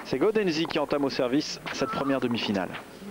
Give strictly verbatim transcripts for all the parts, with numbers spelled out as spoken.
C'est Gaudenzi qui entame au service cette première demi-finale.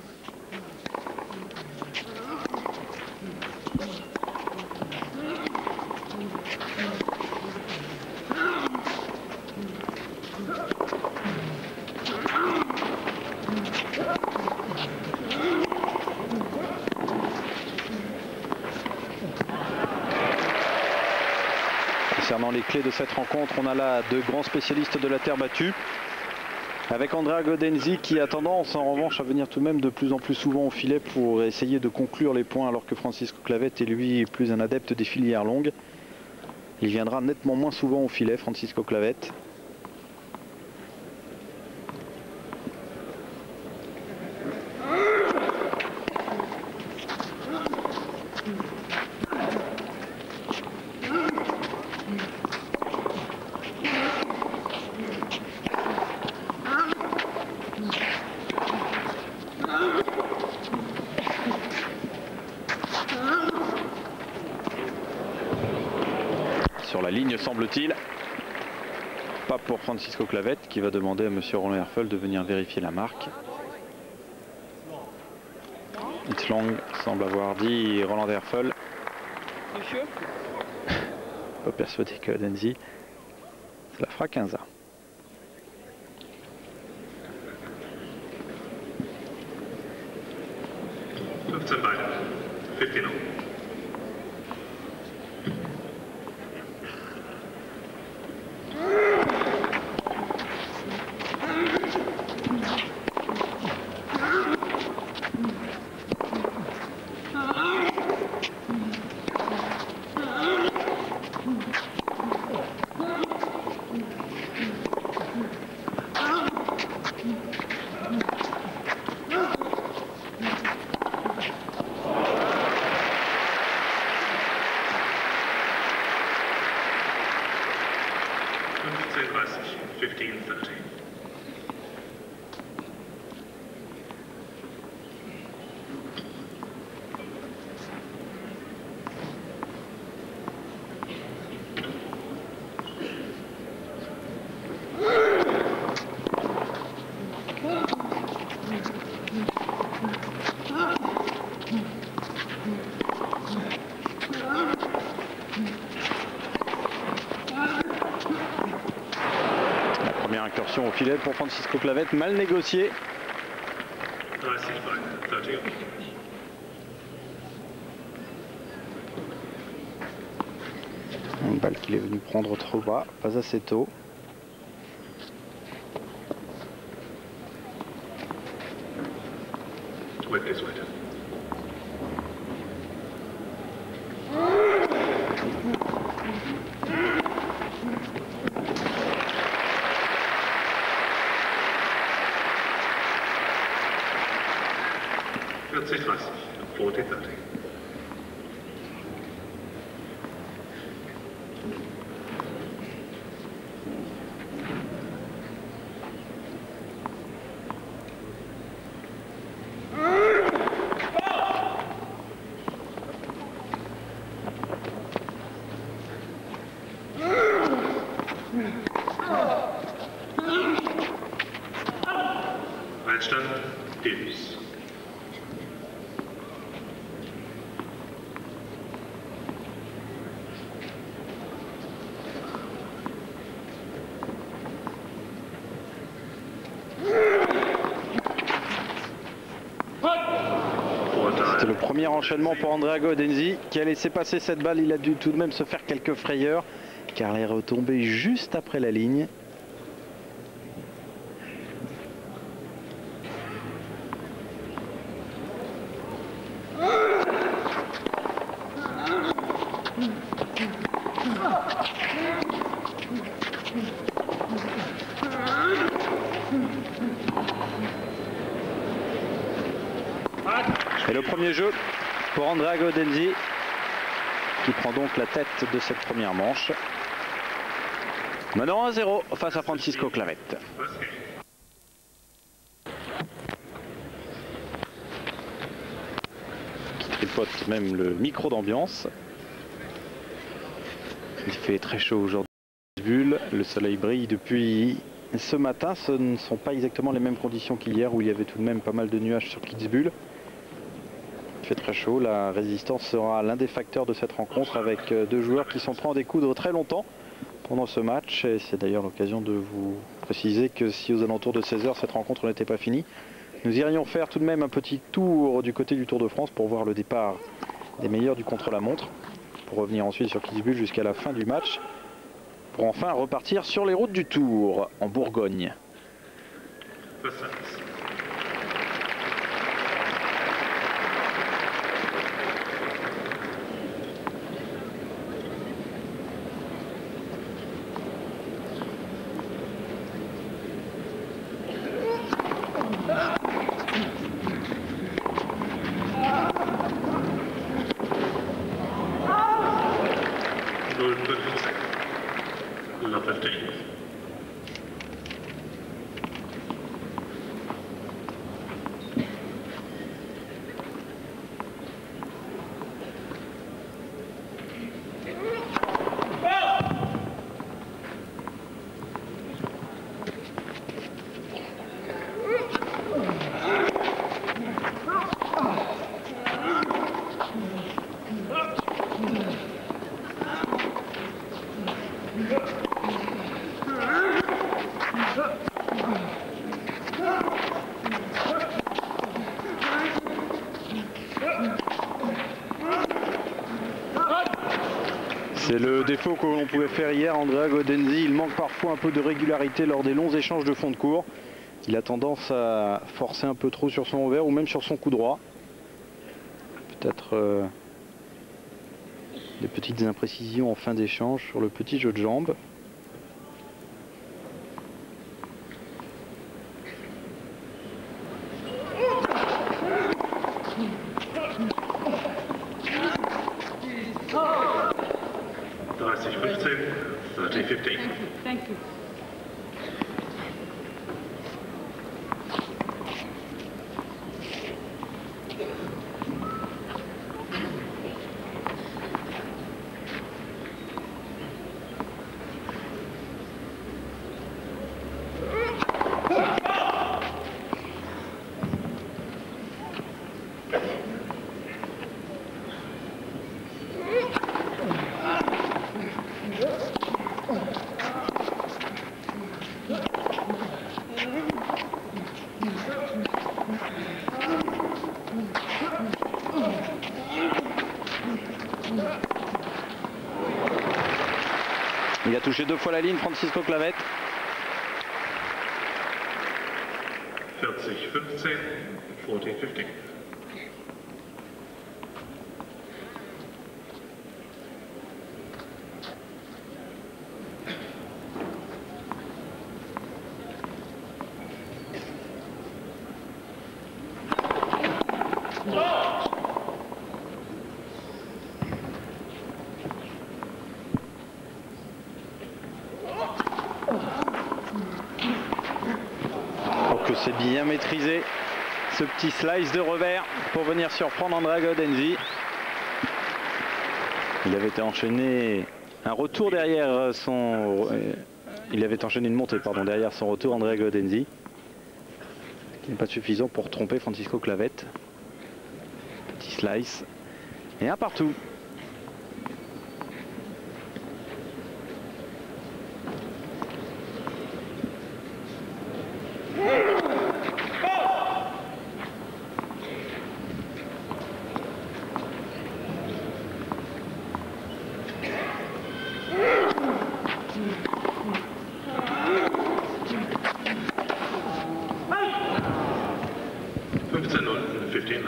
Concernant les clés de cette rencontre, on a là deux grands spécialistes de la terre battue. Avec Andrea Gaudenzi qui a tendance en revanche à venir tout de même de plus en plus souvent au filet pour essayer de conclure les points, alors que Francisco Clavet est lui plus un adepte des filières longues. Il viendra nettement moins souvent au filet, Francisco Clavet. Sur la ligne, semble-t-il. Pas pour Francisco Clavet qui va demander à monsieur Roland Herfel de venir vérifier la marque. It's long, semble avoir dit Roland Herfel. Monsieur Pas persuadé que Gaudenzi. Ça la fera quinze ans. fifteen beide. fifteen all. fifteen thirty. Incursion au filet pour Francisco Clavet, mal négocié. Une balle qu'il est venu prendre trop bas, pas assez tôt. forty thirty. forty thirty. Einstand, Davis. C'était le premier enchaînement pour Andrea Gaudenzi qui a laissé passer cette balle. Il a dû tout de même se faire quelques frayeurs car elle est retombée juste après la ligne. Et le premier jeu pour Andrea Gaudenzi qui prend donc la tête de cette première manche. Menant un zéro face à Francisco Clavet. Qui tripote même le micro d'ambiance. Il fait très chaud aujourd'hui. Le soleil brille depuis ce matin, ce ne sont pas exactement les mêmes conditions qu'hier où il y avait tout de même pas mal de nuages sur Kitzbühel. Il fait très chaud, la résistance sera l'un des facteurs de cette rencontre avec deux joueurs qui sont prêts à en découdre très longtemps pendant ce match. Et c'est d'ailleurs l'occasion de vous préciser que si aux alentours de seize heures cette rencontre n'était pas finie, nous irions faire tout de même un petit tour du côté du Tour de France pour voir le départ des meilleurs du contre-la-montre, pour revenir ensuite sur Kitzbühel jusqu'à la fin du match, pour enfin repartir sur les routes du Tour en Bourgogne. C'est le défaut que l'on pouvait faire hier, Andrea Gaudenzi. Il manque parfois un peu de régularité lors des longs échanges de fond de cours. Il a tendance à forcer un peu trop sur son revers ou même sur son coup droit. Peut-être euh, des petites imprécisions en fin d'échange sur le petit jeu de jambes. thirty fifteen. Thank you. Il a touché deux fois la ligne, Francisco Clavet. forty fifteen, forty fifteen. Que c'est bien maîtrisé ce petit slice de revers pour venir surprendre Andrea Gaudenzi. Il avait été enchaîné un retour derrière son il avait enchaîné une montée pardon derrière son retour Andrea Gaudenzi, qui n'est pas suffisant pour tromper Francisco Clavet. Petit slice et un partout. fifteen, fifteen.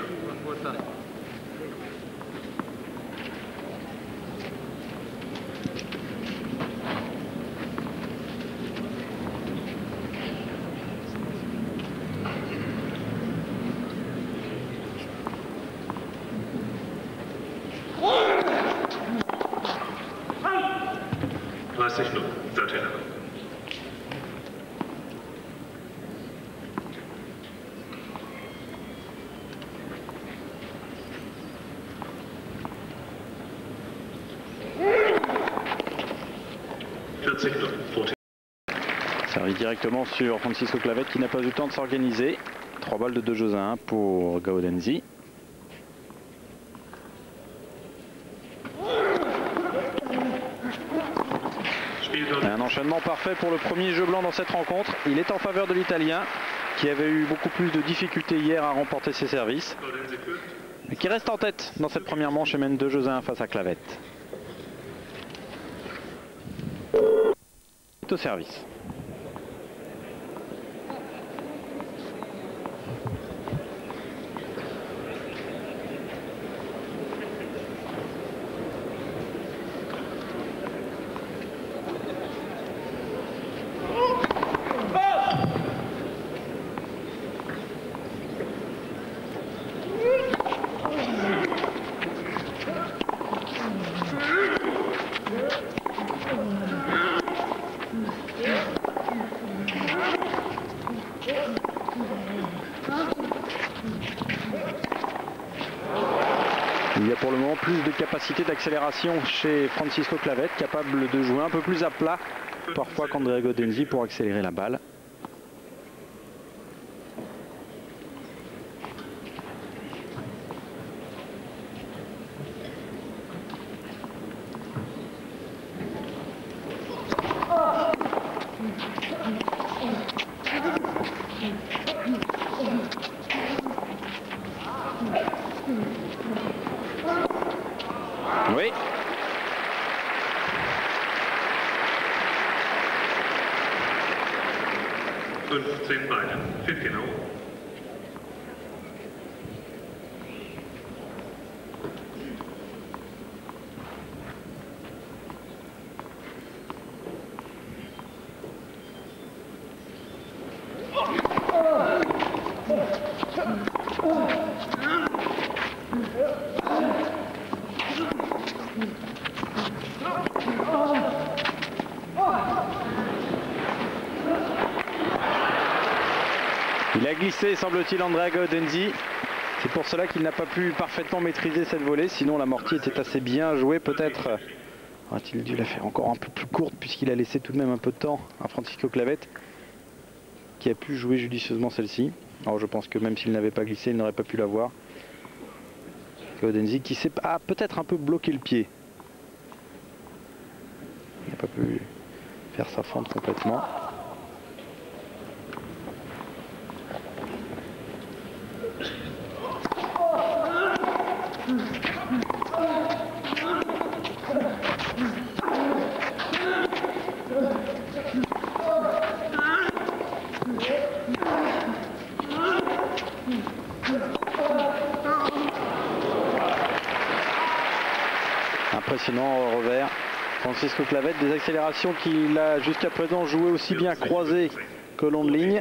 dreißig null, thirteen. service directement sur Francisco Clavet qui n'a pas eu le temps de s'organiser. trois balles de deux jeux à un pour Gaudenzi. Un enchaînement parfait pour le premier jeu blanc dans cette rencontre. Il est en faveur de l'Italien qui avait eu beaucoup plus de difficultés hier à remporter ses services. Mais qui reste en tête dans cette première manche et mène deux jeux à un face à Clavet. Au service. Il y a pour le moment plus de capacité d'accélération chez Francisco Clavet, capable de jouer un peu plus à plat parfois qu'Andrea Gaudenzi pour accélérer la balle. Oui. fünfzehn Beine, fifteen all. Il a glissé, semble-t-il, Andrea Gaudenzi. C'est pour cela qu'il n'a pas pu parfaitement maîtriser cette volée. Sinon, l'amorti était assez bien joué. Peut-être aurait-il dû la faire encore un peu plus courte puisqu'il a laissé tout de même un peu de temps à Francisco Clavet qui a pu jouer judicieusement celle-ci. Alors, je pense que même s'il n'avait pas glissé, il n'aurait pas pu l'avoir. Gaudenzi qui s'est ah, peut-être un peu bloqué le pied. Il n'a pas pu faire sa fente complètement. Impressionnant au revers. Francisco Clavet, des accélérations qu'il a jusqu'à présent joué aussi bien croisées que long de ligne.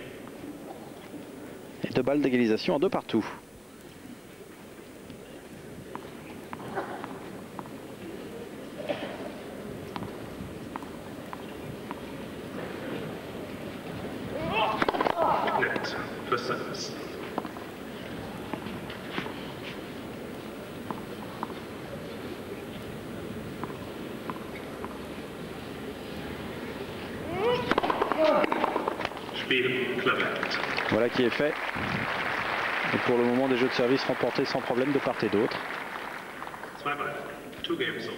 Et deux balles d'égalisation en deux partout. Net for service. Spiel Clavet. Voilà qui est fait. Et pour le moment, des jeux de service remportés sans problème de part et d'autre. Zwei Beine, two games sold.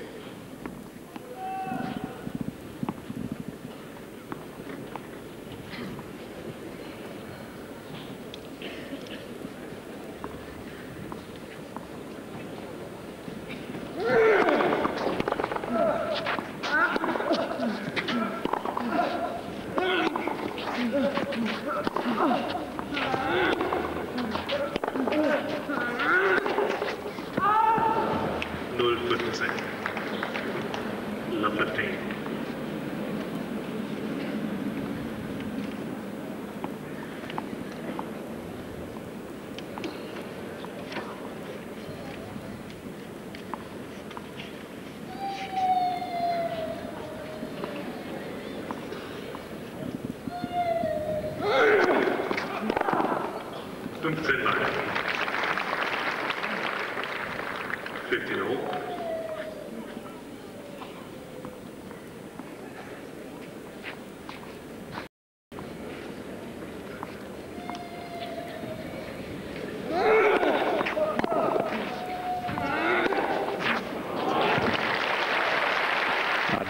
null fünfzehn. Love fifteen. fünfzehn Beine. fifteen all.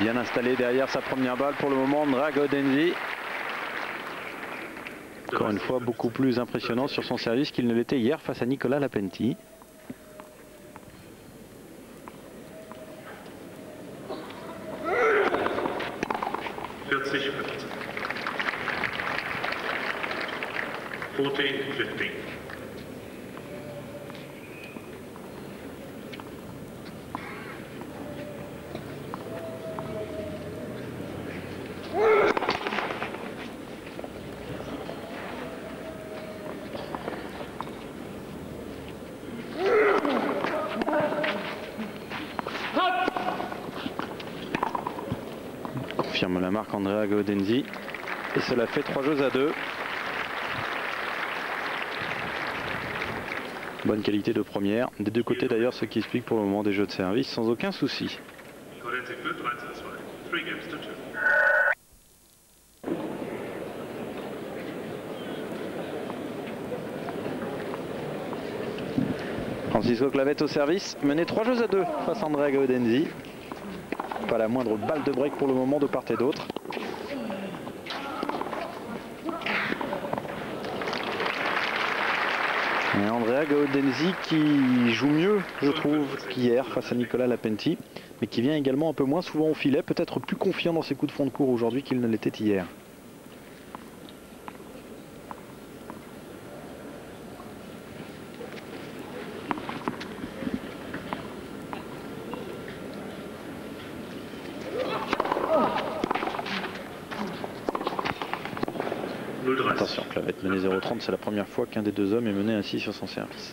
Bien installé derrière sa première balle pour le moment, Andrea Gaudenzi. Encore une fois, beaucoup plus impressionnant sur son service qu'il ne l'était hier face à Nicolas Lapenti. vierzig fünfzehn. fourteen fifteen. Confirme la marque Andrea Gaudenzi. Et cela fait trois jeux à deux. Bonne qualité de première. Des deux côtés d'ailleurs, ce qui explique pour le moment des jeux de service sans aucun souci. Gaudenzi führt dreizehn zwei. Three games to two. Francisco Clavet au service, mené trois jeux à deux face à Andrea Gaudenzi. Pas la moindre balle de break pour le moment de part et d'autre. Et Andrea Gaudenzi qui joue mieux, je trouve, qu'hier face à Nicolas Lapenti, mais qui vient également un peu moins souvent au filet, peut-être plus confiant dans ses coups de fond de cours aujourd'hui qu'il ne l'était hier. Attention, Clavet mené zéro trente, c'est la première fois qu'un des deux hommes est mené ainsi sur son service.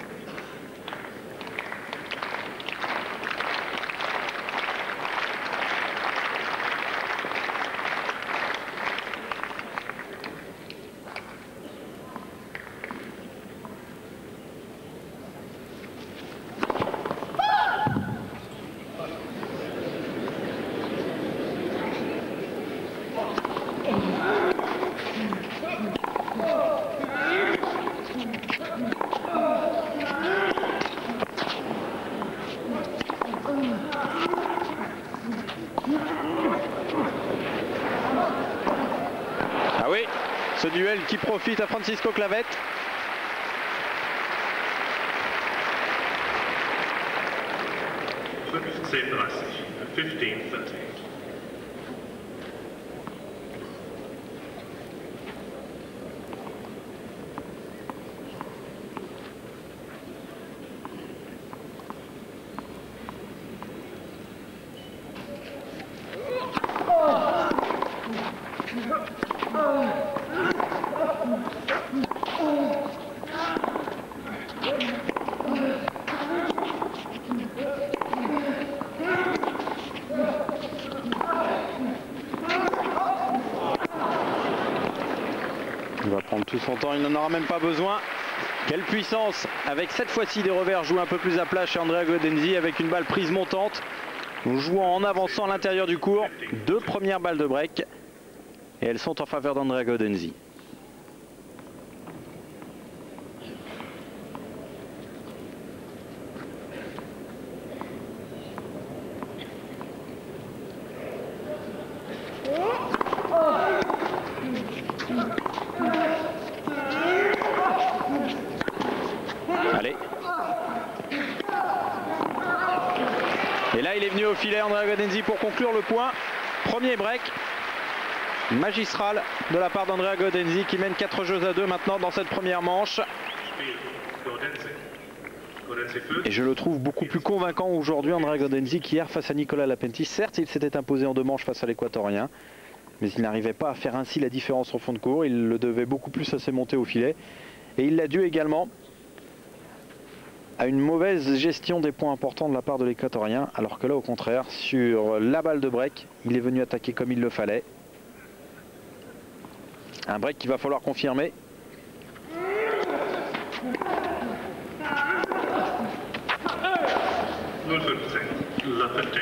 Ah oui, ce duel qui profite à Francisco Clavet. fünfzehn dreißig. fifteen thirty. Il va prendre tout son temps, il n'en aura même pas besoin. Quelle puissance, avec cette fois-ci des revers joués un peu plus à plat chez Andrea Gaudenzi, avec une balle prise montante, jouant en avançant à l'intérieur du court. Deux premières balles de break et elles sont en faveur d'Andrea Gaudenzi. Allez. Et là il est venu au filet Andrea Gaudenzi pour conclure le point. Premier break magistral de la part d'Andrea Gaudenzi qui mène quatre jeux à deux maintenant dans cette première manche. Et je le trouve beaucoup plus convaincant aujourd'hui Andrea Gaudenzi qu'hier face à Nicolas Lapenti. Certes il s'était imposé en deux manches face à l'Équatorien, mais il n'arrivait pas à faire ainsi la différence au fond de cours. Il le devait beaucoup plus à ses montées au filet. Et il l'a dû également à une mauvaise gestion des points importants de la part de l'Équatorien, alors que là au contraire, sur la balle de break, il est venu attaquer comme il le fallait. Un break qu'il va falloir confirmer. null fünfzehn. Lapenti.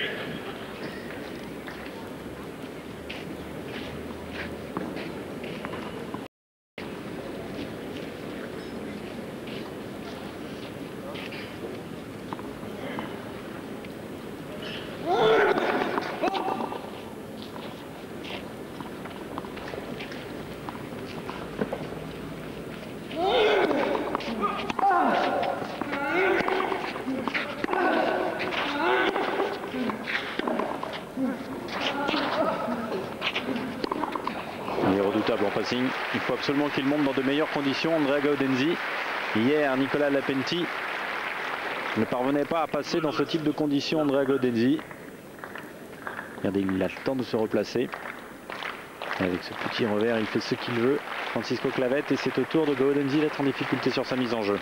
Racing. Il faut absolument qu'il monte dans de meilleures conditions. Andrea Gaudenzi. Hier, Nicolas Lapenti ne parvenait pas à passer dans ce type de conditions. Andrea Gaudenzi. Regardez, il a le temps de se replacer. Et avec ce petit revers, il fait ce qu'il veut. Francisco Clavet, et c'est au tour de Gaudenzi d'être en difficulté sur sa mise en jeu.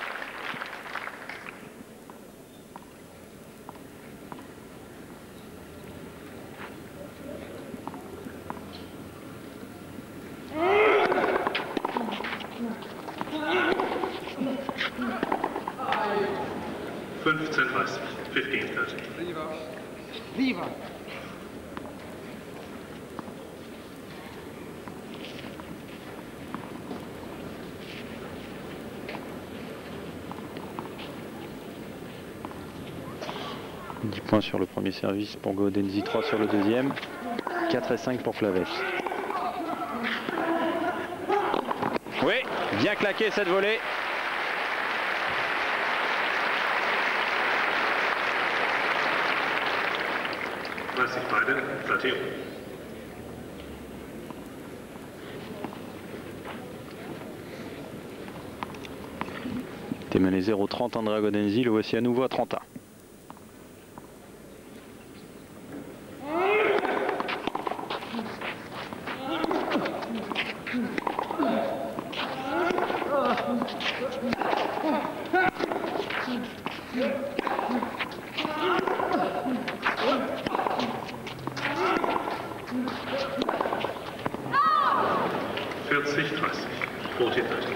fünfzehn dreißig, fifteen thirty. Viva. Viva. dix points sur le premier service pour Gaudenzi, trois sur le deuxième, quatre et cinq pour Clavet. Oui, bien claqué cette volée. dreißig beide, thirty. T'es mené zéro trente, Andrea Gaudenzi, le voici à nouveau à trente. vierzig dreißig, forty thirty.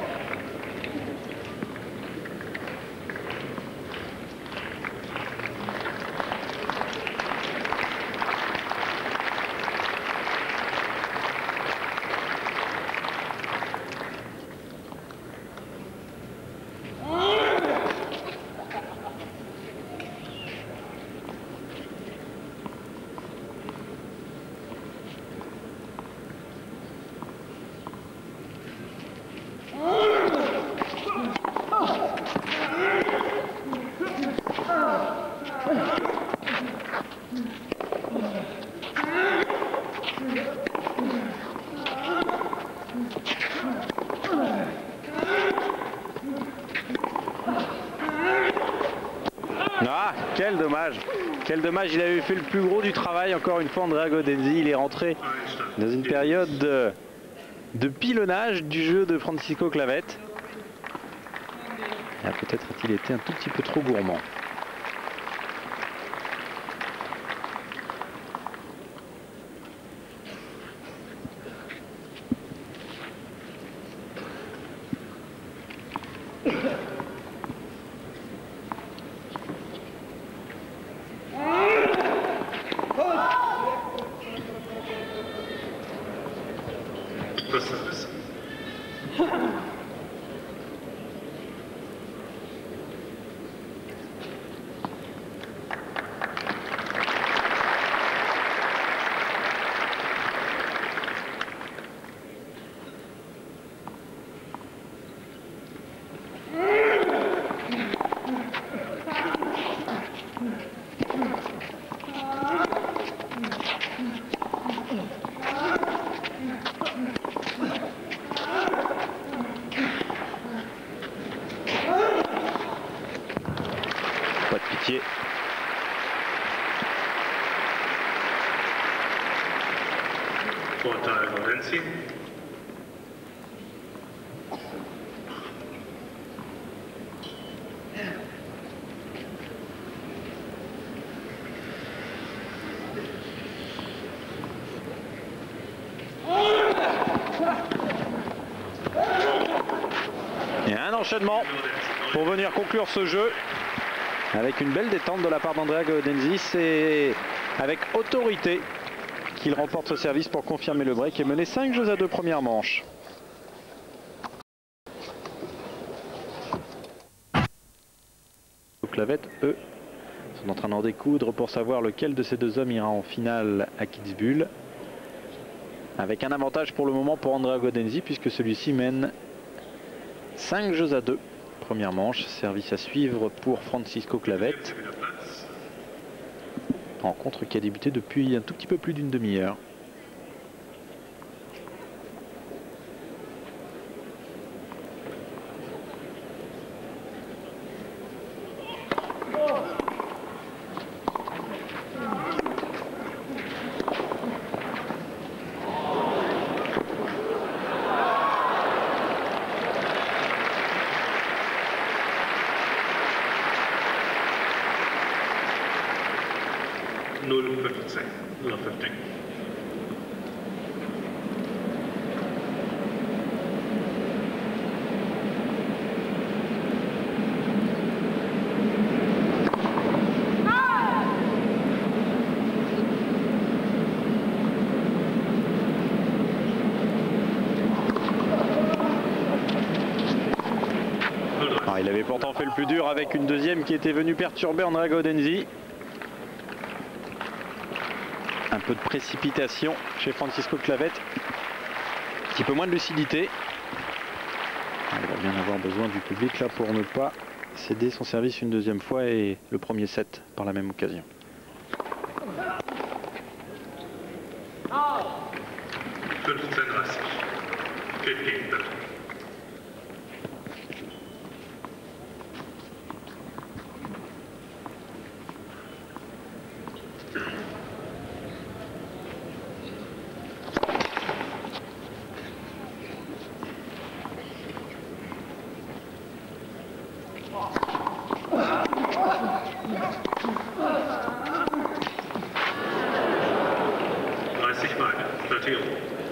Ah, quel dommage. Quel dommage, il avait fait le plus gros du travail. Encore une fois, Andrea Gaudenzi, il est rentré dans une période de, de pilonnage du jeu de Francisco Clavet. Ah, peut-être a-t-il été un tout petit peu trop gourmand. Service. Pas de pitié. Pour Andrea Gaudenzi. Et un enchaînement pour venir conclure ce jeu avec une belle détente de la part d'Andrea Gaudenzi. C'est avec autorité qu'il remporte ce service pour confirmer le break et mener cinq jeux à deux premières manches. Clavet, eux, sont en train d'en découdre pour savoir lequel de ces deux hommes ira en finale à Kitzbühel. Avec un avantage pour le moment pour Andrea Gaudenzi puisque celui-ci mène cinq jeux à deux. Première manche, service à suivre pour Francisco Clavet. Rencontre qui a débuté depuis un tout petit peu plus d'une demi-heure. fünfzehn, nur fünfzehn. Il avait pourtant fait le plus dur avec une deuxième qui était venue perturber Andrea Gaudenzi. Un peu de précipitation chez Francisco Clavet. Un petit peu moins de lucidité. Il va bien avoir besoin du public là pour ne pas céder son service une deuxième fois et le premier set par la même occasion. fünfzehn dreißig. fünfzehn bitte. dreißig Beine, Plateau.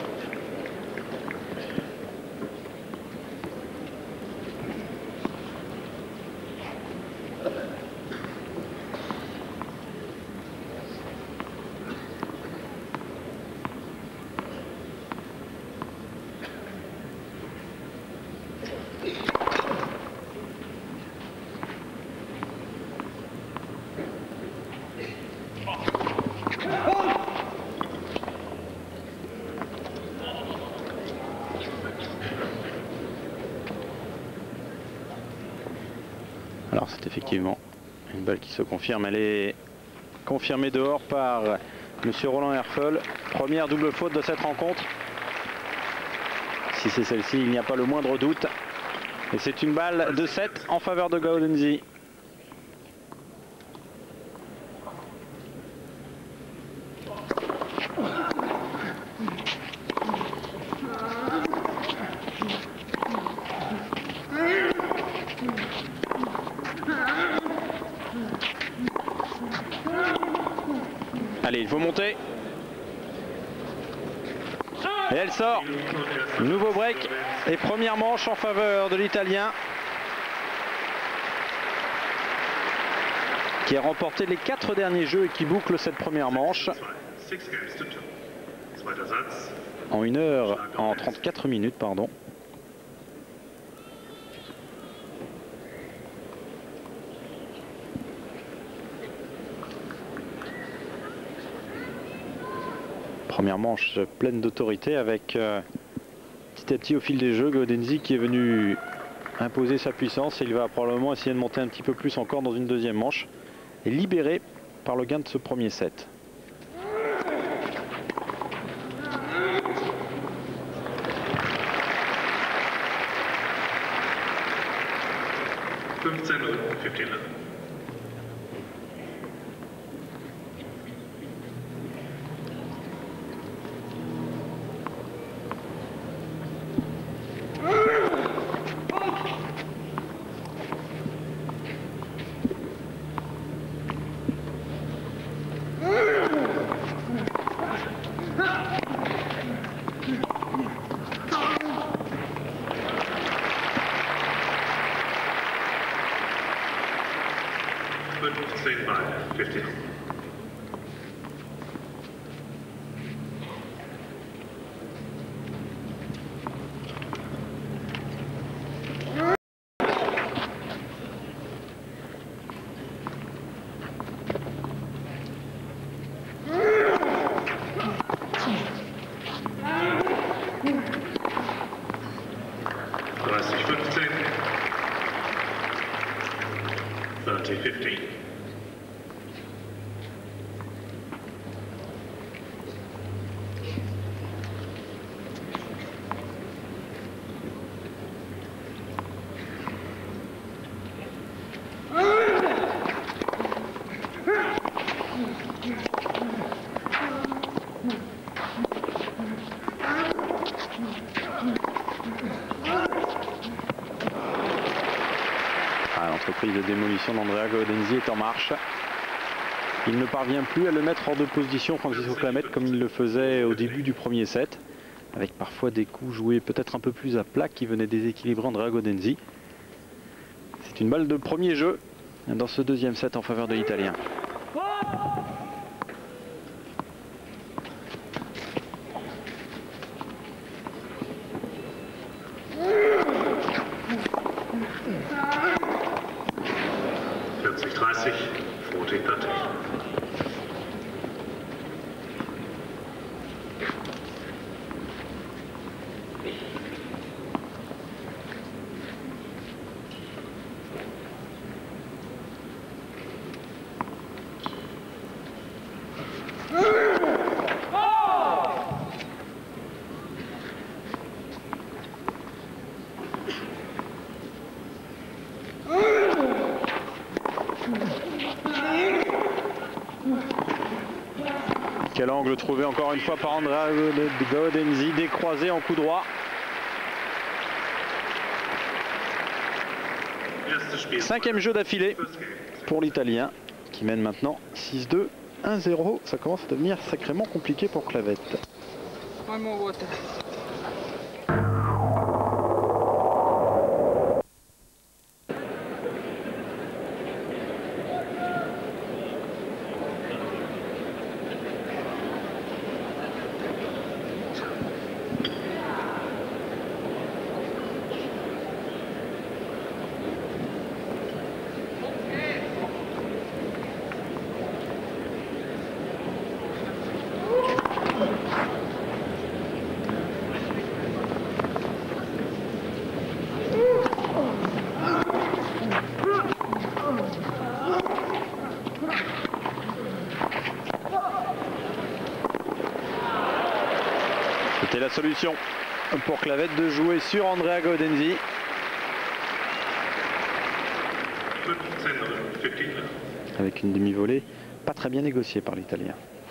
Alors c'est effectivement une balle qui se confirme. Elle est confirmée dehors par monsieur Roland Herfel. Première double faute de cette rencontre. Si c'est celle-ci, il n'y a pas le moindre doute. Et c'est une balle de sept en faveur de Gaudenzi. Allez, il faut monter. Et elle sort. Nouveau break et première manche en faveur de l'Italien, qui a remporté les quatre derniers jeux et qui boucle cette première manche en une heure, en trente-quatre minutes, pardon. Première manche pleine d'autorité avec euh, petit à petit au fil des jeux Gaudenzi qui est venu imposer sa puissance, et il va probablement essayer de monter un petit peu plus encore dans une deuxième manche et libéré par le gain de ce premier set. fünfzehn null, fünfzehn null. fünfzehn Beine, fünfzehn. dreißig fünfzehn. thirty fifteen. Ah, l'entreprise de démolition d'Andrea Gaudenzi est en marche. Il ne parvient plus à le mettre hors de position, Francisco Clamet, comme il le faisait au début du premier set, avec parfois des coups joués peut-être un peu plus à plat qui venaient déséquilibrer Andrea Gaudenzi. C'est une balle de premier jeu dans ce deuxième set en faveur de l'Italien. vierzig dreißig, vierzig dreißig. Quel angle trouvé encore une fois par Andrea Gaudenzi, décroisé en coup droit. Cinquième jeu d'affilée pour l'Italien qui mène maintenant six deux, un zéro. Ça commence à devenir sacrément compliqué pour Clavet. C'était la solution pour Clavet de jouer sur Andrea Gaudenzi. Avec une demi-volée pas très bien négociée par l'Italien.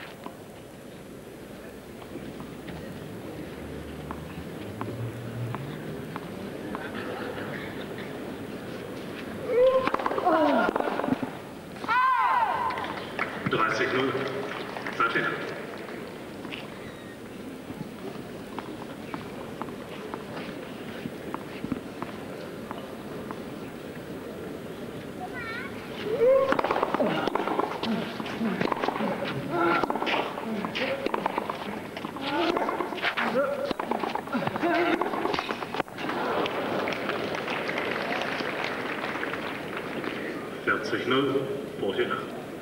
dreißig null, Satina. vierzig null, Borchina.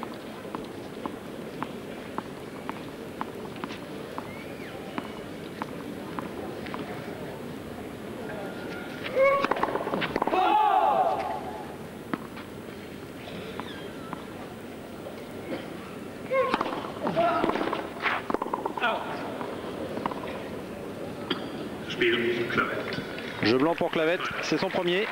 Spiel Clavet. Jeu blanc pour Clavet, c'est son premier.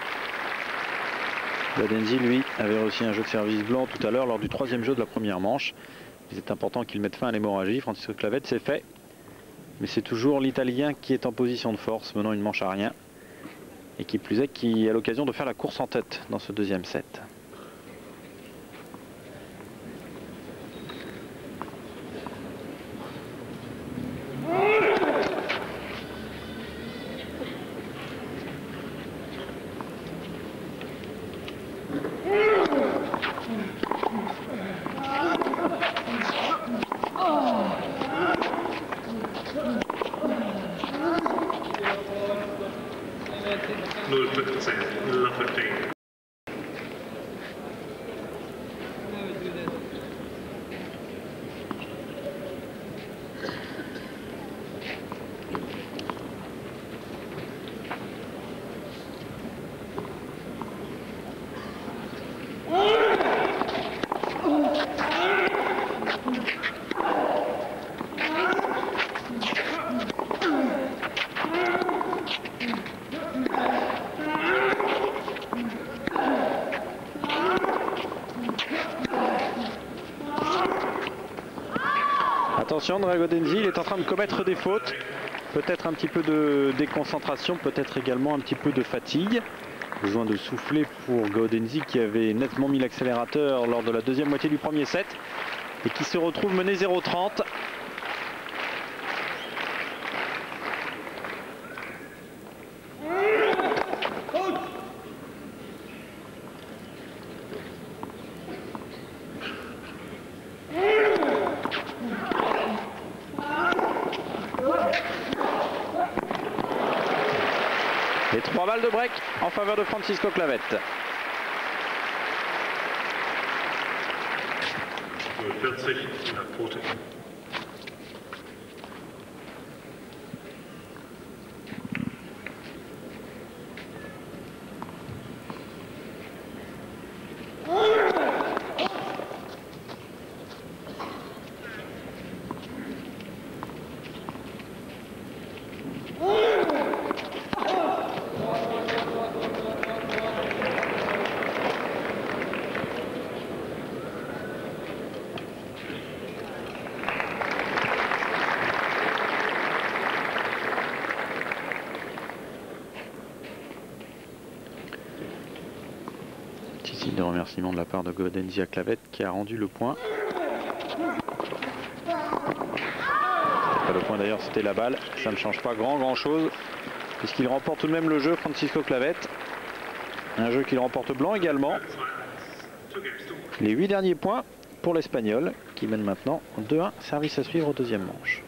Gaudenzi, lui, avait réussi un jeu de service blanc tout à l'heure lors du troisième jeu de la première manche. Il est important qu'il mette fin à l'hémorragie. Francisco Clavet, c'est fait. Mais c'est toujours l'Italien qui est en position de force, menant une manche à rien. Et qui plus est, qui a l'occasion de faire la course en tête dans ce deuxième set. null fünfzehn, Lafferty. Attention, Andrea Gaudenzi, il est en train de commettre des fautes. Peut-être un petit peu de déconcentration, peut-être également un petit peu de fatigue. Besoin de souffler pour Gaudenzi qui avait nettement mis l'accélérateur lors de la deuxième moitié du premier set et qui se retrouve mené zéro trente. Et trois balles de break en faveur de Francisco Clavet. vierzig in der Quote. Signe de remerciement de la part de Gaudenzi à Clavet qui a rendu le point. C'était pas le point d'ailleurs, c'était la balle. Ça ne change pas grand grand chose puisqu'il remporte tout de même le jeu, Francisco Clavet. Un jeu qu'il remporte blanc également. Les huit derniers points pour l'Espagnol qui mène maintenant deux un. Service à suivre au deuxième manche.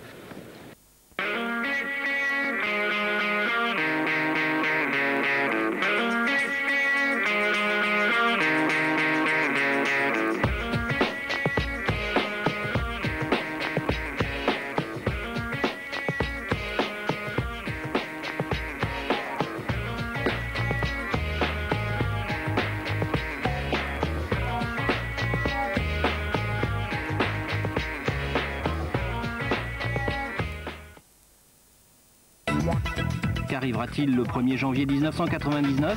Qu'arrivera-t-il le premier janvier mille neuf cent quatre-vingt-dix-neuf?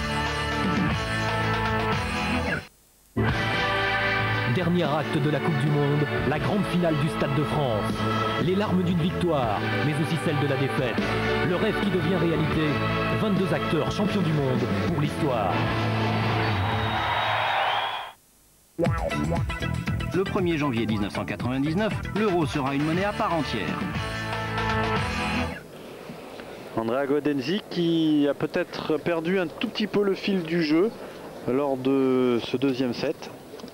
Dernier acte de la Coupe du Monde, la grande finale du Stade de France. Les larmes d'une victoire, mais aussi celles de la défaite. Le rêve qui devient réalité. vingt-deux acteurs champions du monde pour l'histoire. Le premier janvier mille neuf cent quatre-vingt-dix-neuf, l'euro sera une monnaie à part entière. Andrea Gaudenzi qui a peut-être perdu un tout petit peu le fil du jeu lors de ce deuxième set,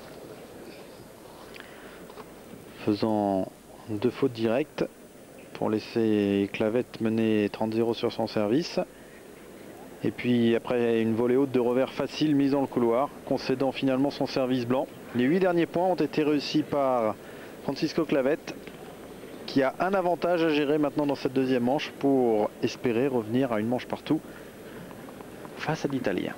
faisant deux fautes directes pour laisser Clavet mener trente zéro sur son service. Et puis après une volée haute de revers facile mise dans le couloir, concédant finalement son service blanc. Les huit derniers points ont été réussis par Francisco Clavet, qui a un avantage à gérer maintenant dans cette deuxième manche pour espérer revenir à une manche partout face à l'Italien.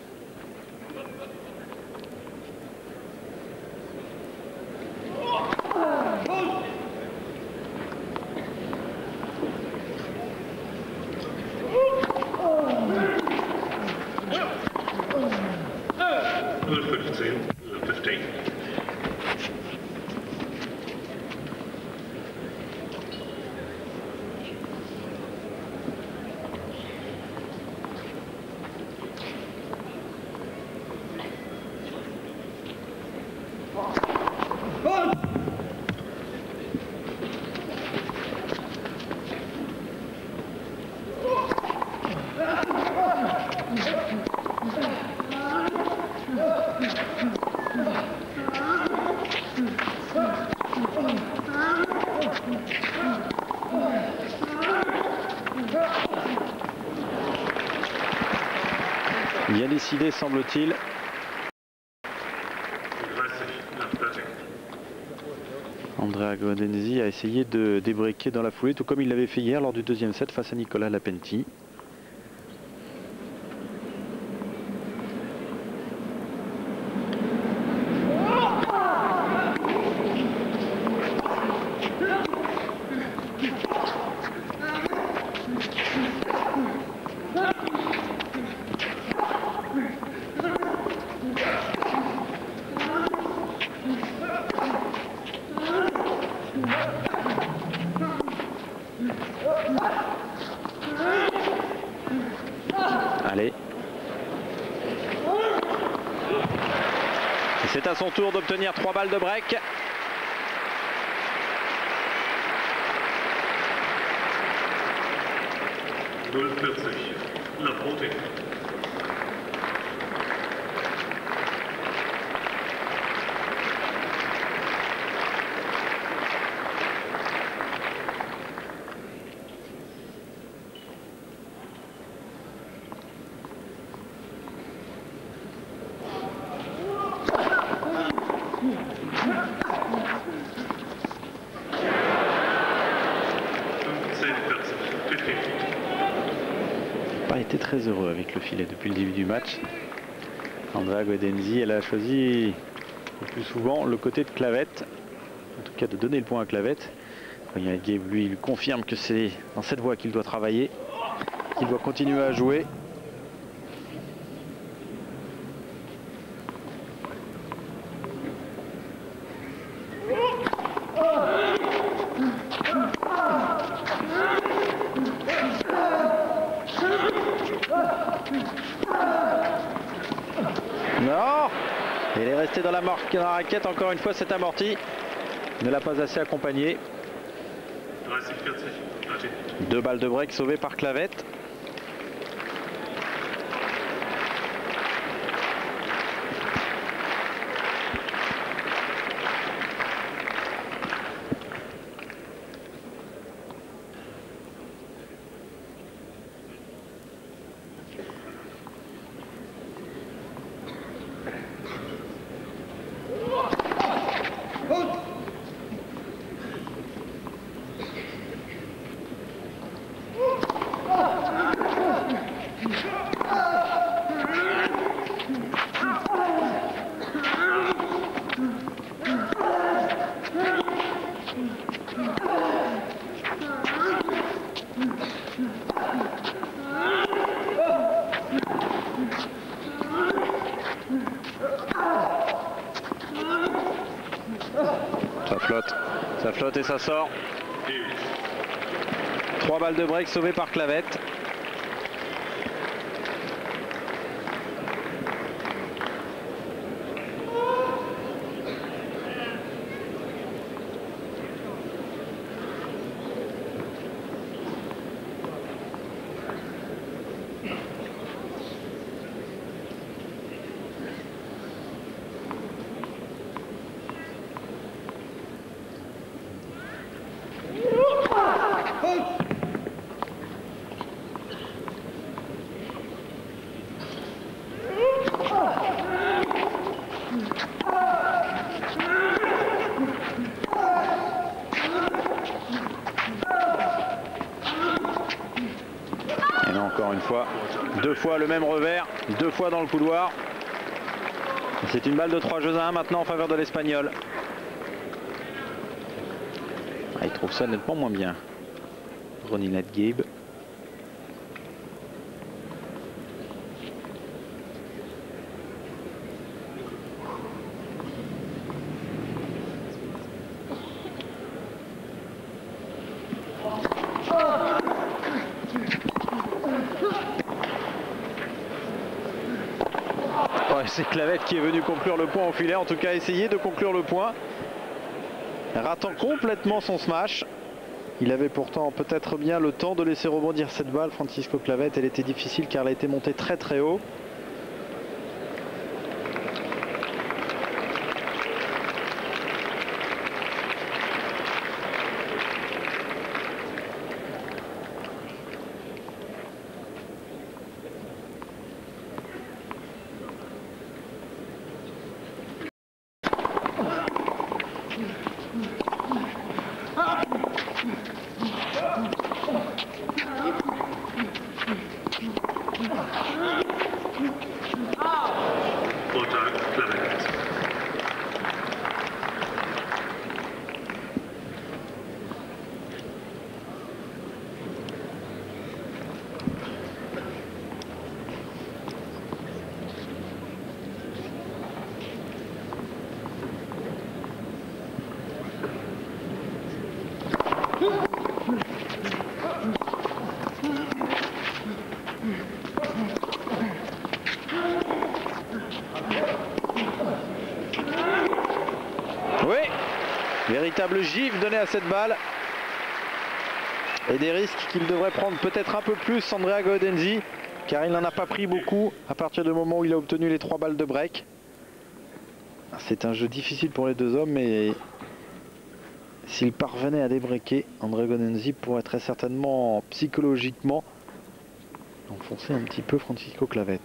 Bien décidé, semble-t-il. Andrea Gaudenzi a essayé de débreaker dans la foulée, tout comme il l'avait fait hier lors du deuxième set face à Nicolas Lapenti. Allez, C'est à son tour d'obtenir trois balles de break. null vierzig, La Porte. Pas été très heureux avec le filet depuis le début du match. Andrea Gaudenzi, elle a choisi le plus souvent le côté de Clavette, en tout cas de donner le point à Clavette. Gabe lui, lui confirme que c'est dans cette voie qu'il doit travailler, qu'il doit continuer à jouer. Non, il est resté dans la, marque, dans la raquette, encore une fois c'est amorti. Il ne l'a pas assez accompagné. Deux balles de break sauvées par Clavette. Ça flotte, ça flotte et ça sort. Trois balles de break sauvées par Clavette. Et là encore une fois, deux fois le même revers, deux fois dans le couloir. C'est une balle de trois jeux à un maintenant en faveur de l'Espagnol. Ah, il trouve ça nettement moins bien. Ronnie Gabe. C'est Clavette qui est venu conclure le point au filet, en tout cas essayer de conclure le point, ratant complètement son smash. Il avait pourtant peut-être bien le temps de laisser rebondir cette balle, Francisco Clavette. Elle était difficile car elle a été montée très très haut. Véritable gifle donné à cette balle. Et des risques qu'il devrait prendre peut-être un peu plus, Andrea Gaudenzi, car il n'en a pas pris beaucoup à partir du moment où il a obtenu les trois balles de break. C'est un jeu difficile pour les deux hommes, mais s'il parvenait à débreaker, Andrea Gaudenzi pourrait très certainement psychologiquement enfoncer un petit peu Francisco Clavet.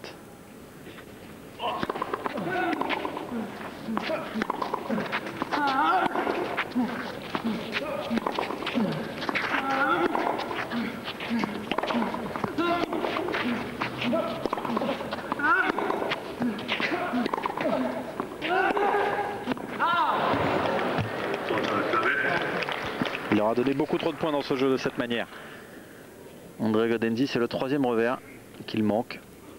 Il leur a donné beaucoup trop de points dans ce jeu de cette manière. Andrea Gaudenzi, c'est le troisième revers qu'il manque.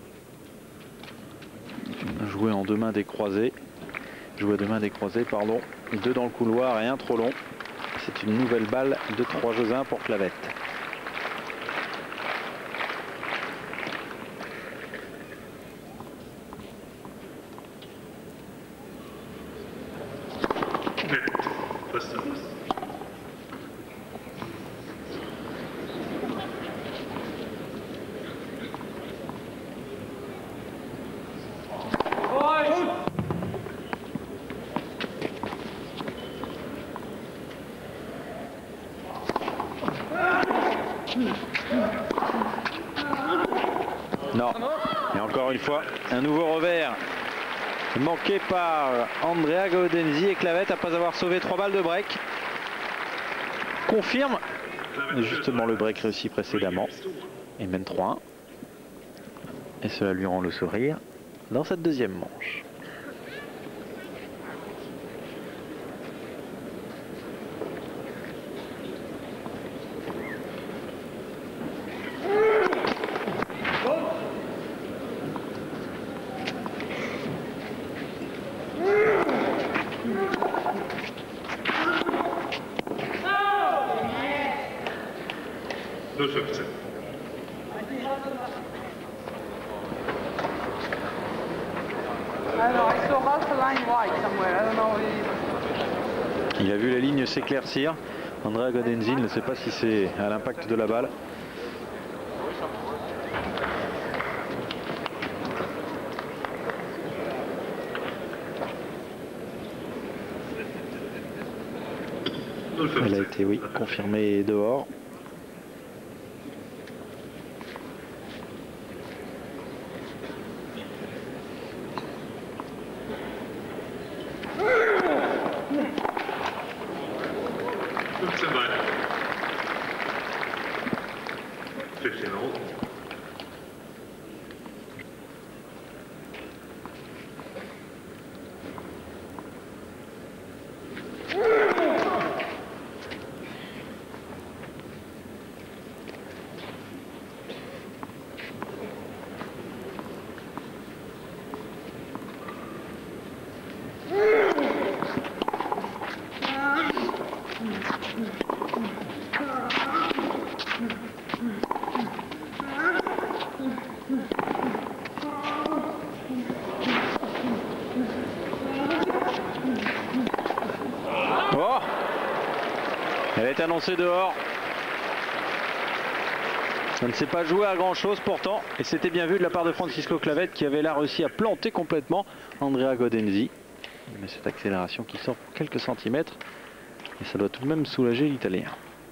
Jouer en deux mains décroisées. Jouer à deux mains décroisées, pardon. Deux dans le couloir et un trop long. C'est une nouvelle balle de trois jeux à un pour Clavet. Non, et encore une fois, un nouveau revers manqué par Andrea Gaudenzi, et Clavet, après avoir sauvé trois balles de break, confirme justement le break réussi précédemment et mène trois un. Et cela lui rend le sourire dans cette deuxième manche. null fünfzehn. Il a vu la ligne s'éclaircir. Andrea Gaudenzi ne sait pas si c'est à l'impact de la balle. Elle a été, oui, confirmée dehors. fünfzehn weiter. fünfzehn out. Oh, elle est annoncée dehors. Ça ne s'est pas joué à grand chose pourtant, et c'était bien vu de la part de Francisco Clavet, qui avait là réussi à planter complètement Andrea Gaudenzi. Mais cette accélération qui sort pour quelques centimètres, et ça doit tout de même soulager l'Italien.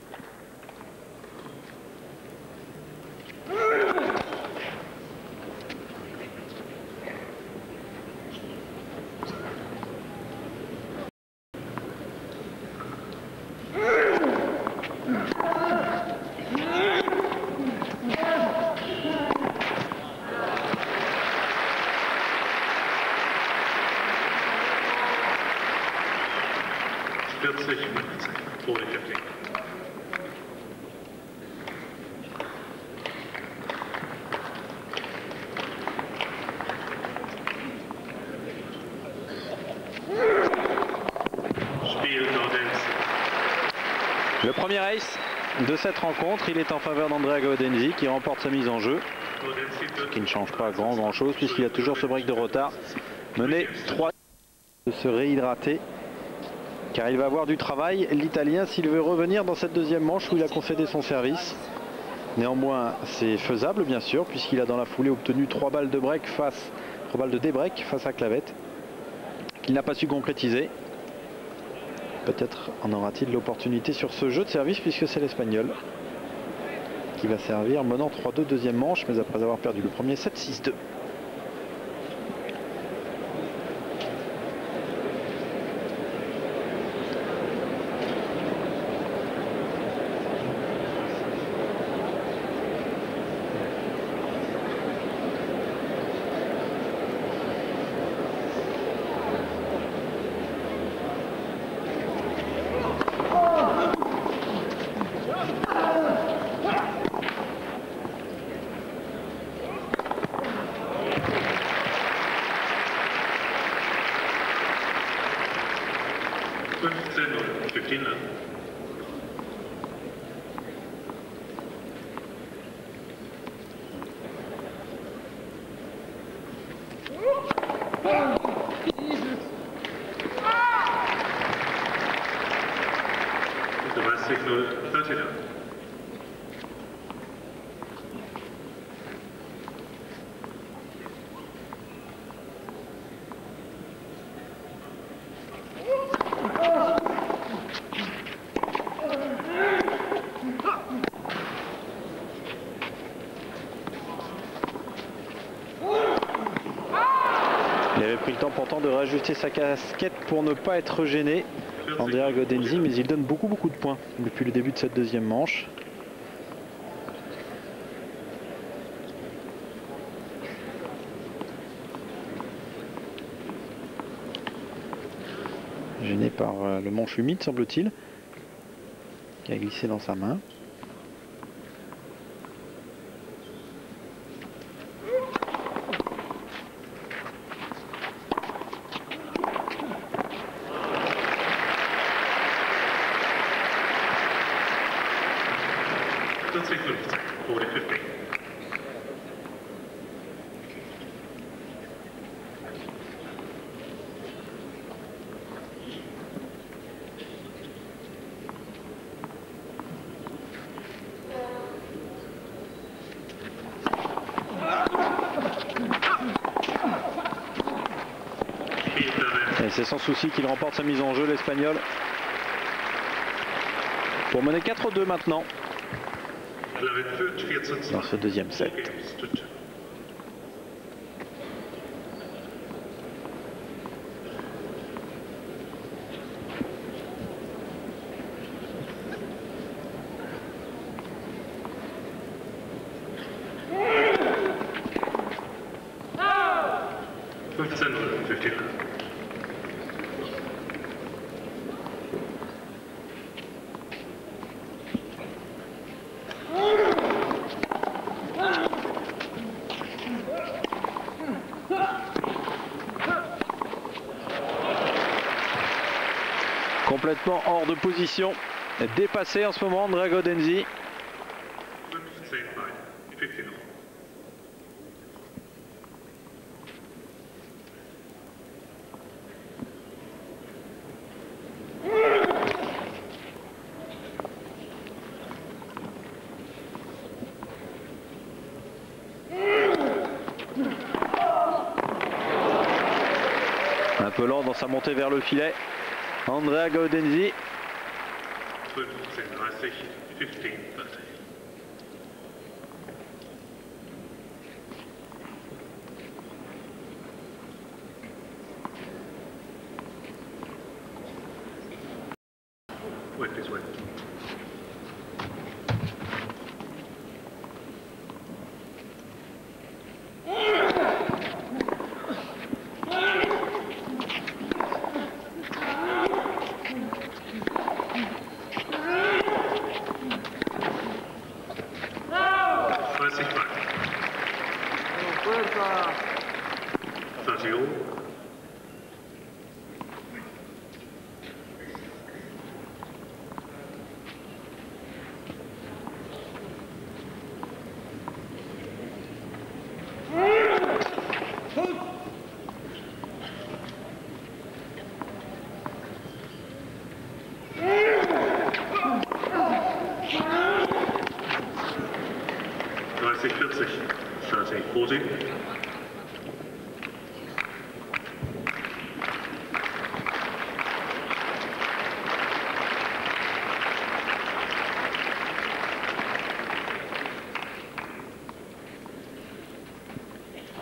vierzig neunzehn pour les capitaines. Le premier ace de cette rencontre, il est en faveur d'Andrea Gaudenzi qui remporte sa mise en jeu, qui ne change pas grand grand chose puisqu'il a toujours ce break de retard. Mené trois, de se réhydrater car il va avoir du travail, l'Italien, s'il veut revenir dans cette deuxième manche où il a concédé son service. Néanmoins, c'est faisable bien sûr, puisqu'il a dans la foulée obtenu trois balles de break face, trois balles de débreak face à Clavette, qu'il n'a pas su concrétiser. Peut-être en aura-t-il l'opportunité sur ce jeu de service, puisque c'est l'Espagnol qui va servir, menant trois deux deuxième manche, mais après avoir perdu le premier sept six deux. fünfzehn null, fifteen null. dreißig null, thirty null. Il avait pris le temps pourtant de réajuster sa casquette pour ne pas être gêné, Andrea Gaudenzi, mais il donne beaucoup beaucoup de points depuis le début de cette deuxième manche. Gêné par le manche humide, semble-t-il, qui a glissé dans sa main. vierzig fünfzehn, forty fifteen. Et c'est sans souci qu'il remporte sa mise en jeu, l'Espagnol, pour mener quatre deux maintenant dans ce deuxième set. fifteen null, fifteen null. Complètement hors de position, dépassé en ce moment Andrea Gaudenzi. fifteen nine, fifteen null. Un peu lent dans sa montée vers le filet, Andrea Gaudenzi. fünfzehn dreißig, fifteen thirty. Wait, please wait. thirty all.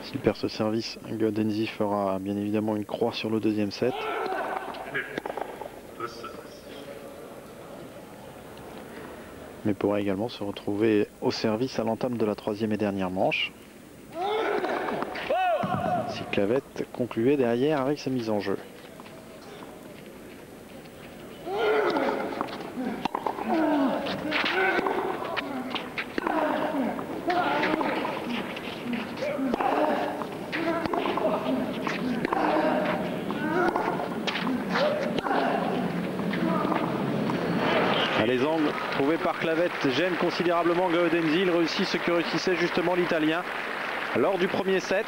S'il perd ce service, Gaudenzi fera bien évidemment une croix sur le deuxième set. Mais pourra également se retrouver au service à l'entame de la troisième et dernière manche. Si Clavette concluait derrière avec sa mise en jeu. Les angles trouvés par Clavette gênent considérablement Gaudenzi. Il réussit ce que réussissait justement l'Italien lors du premier set.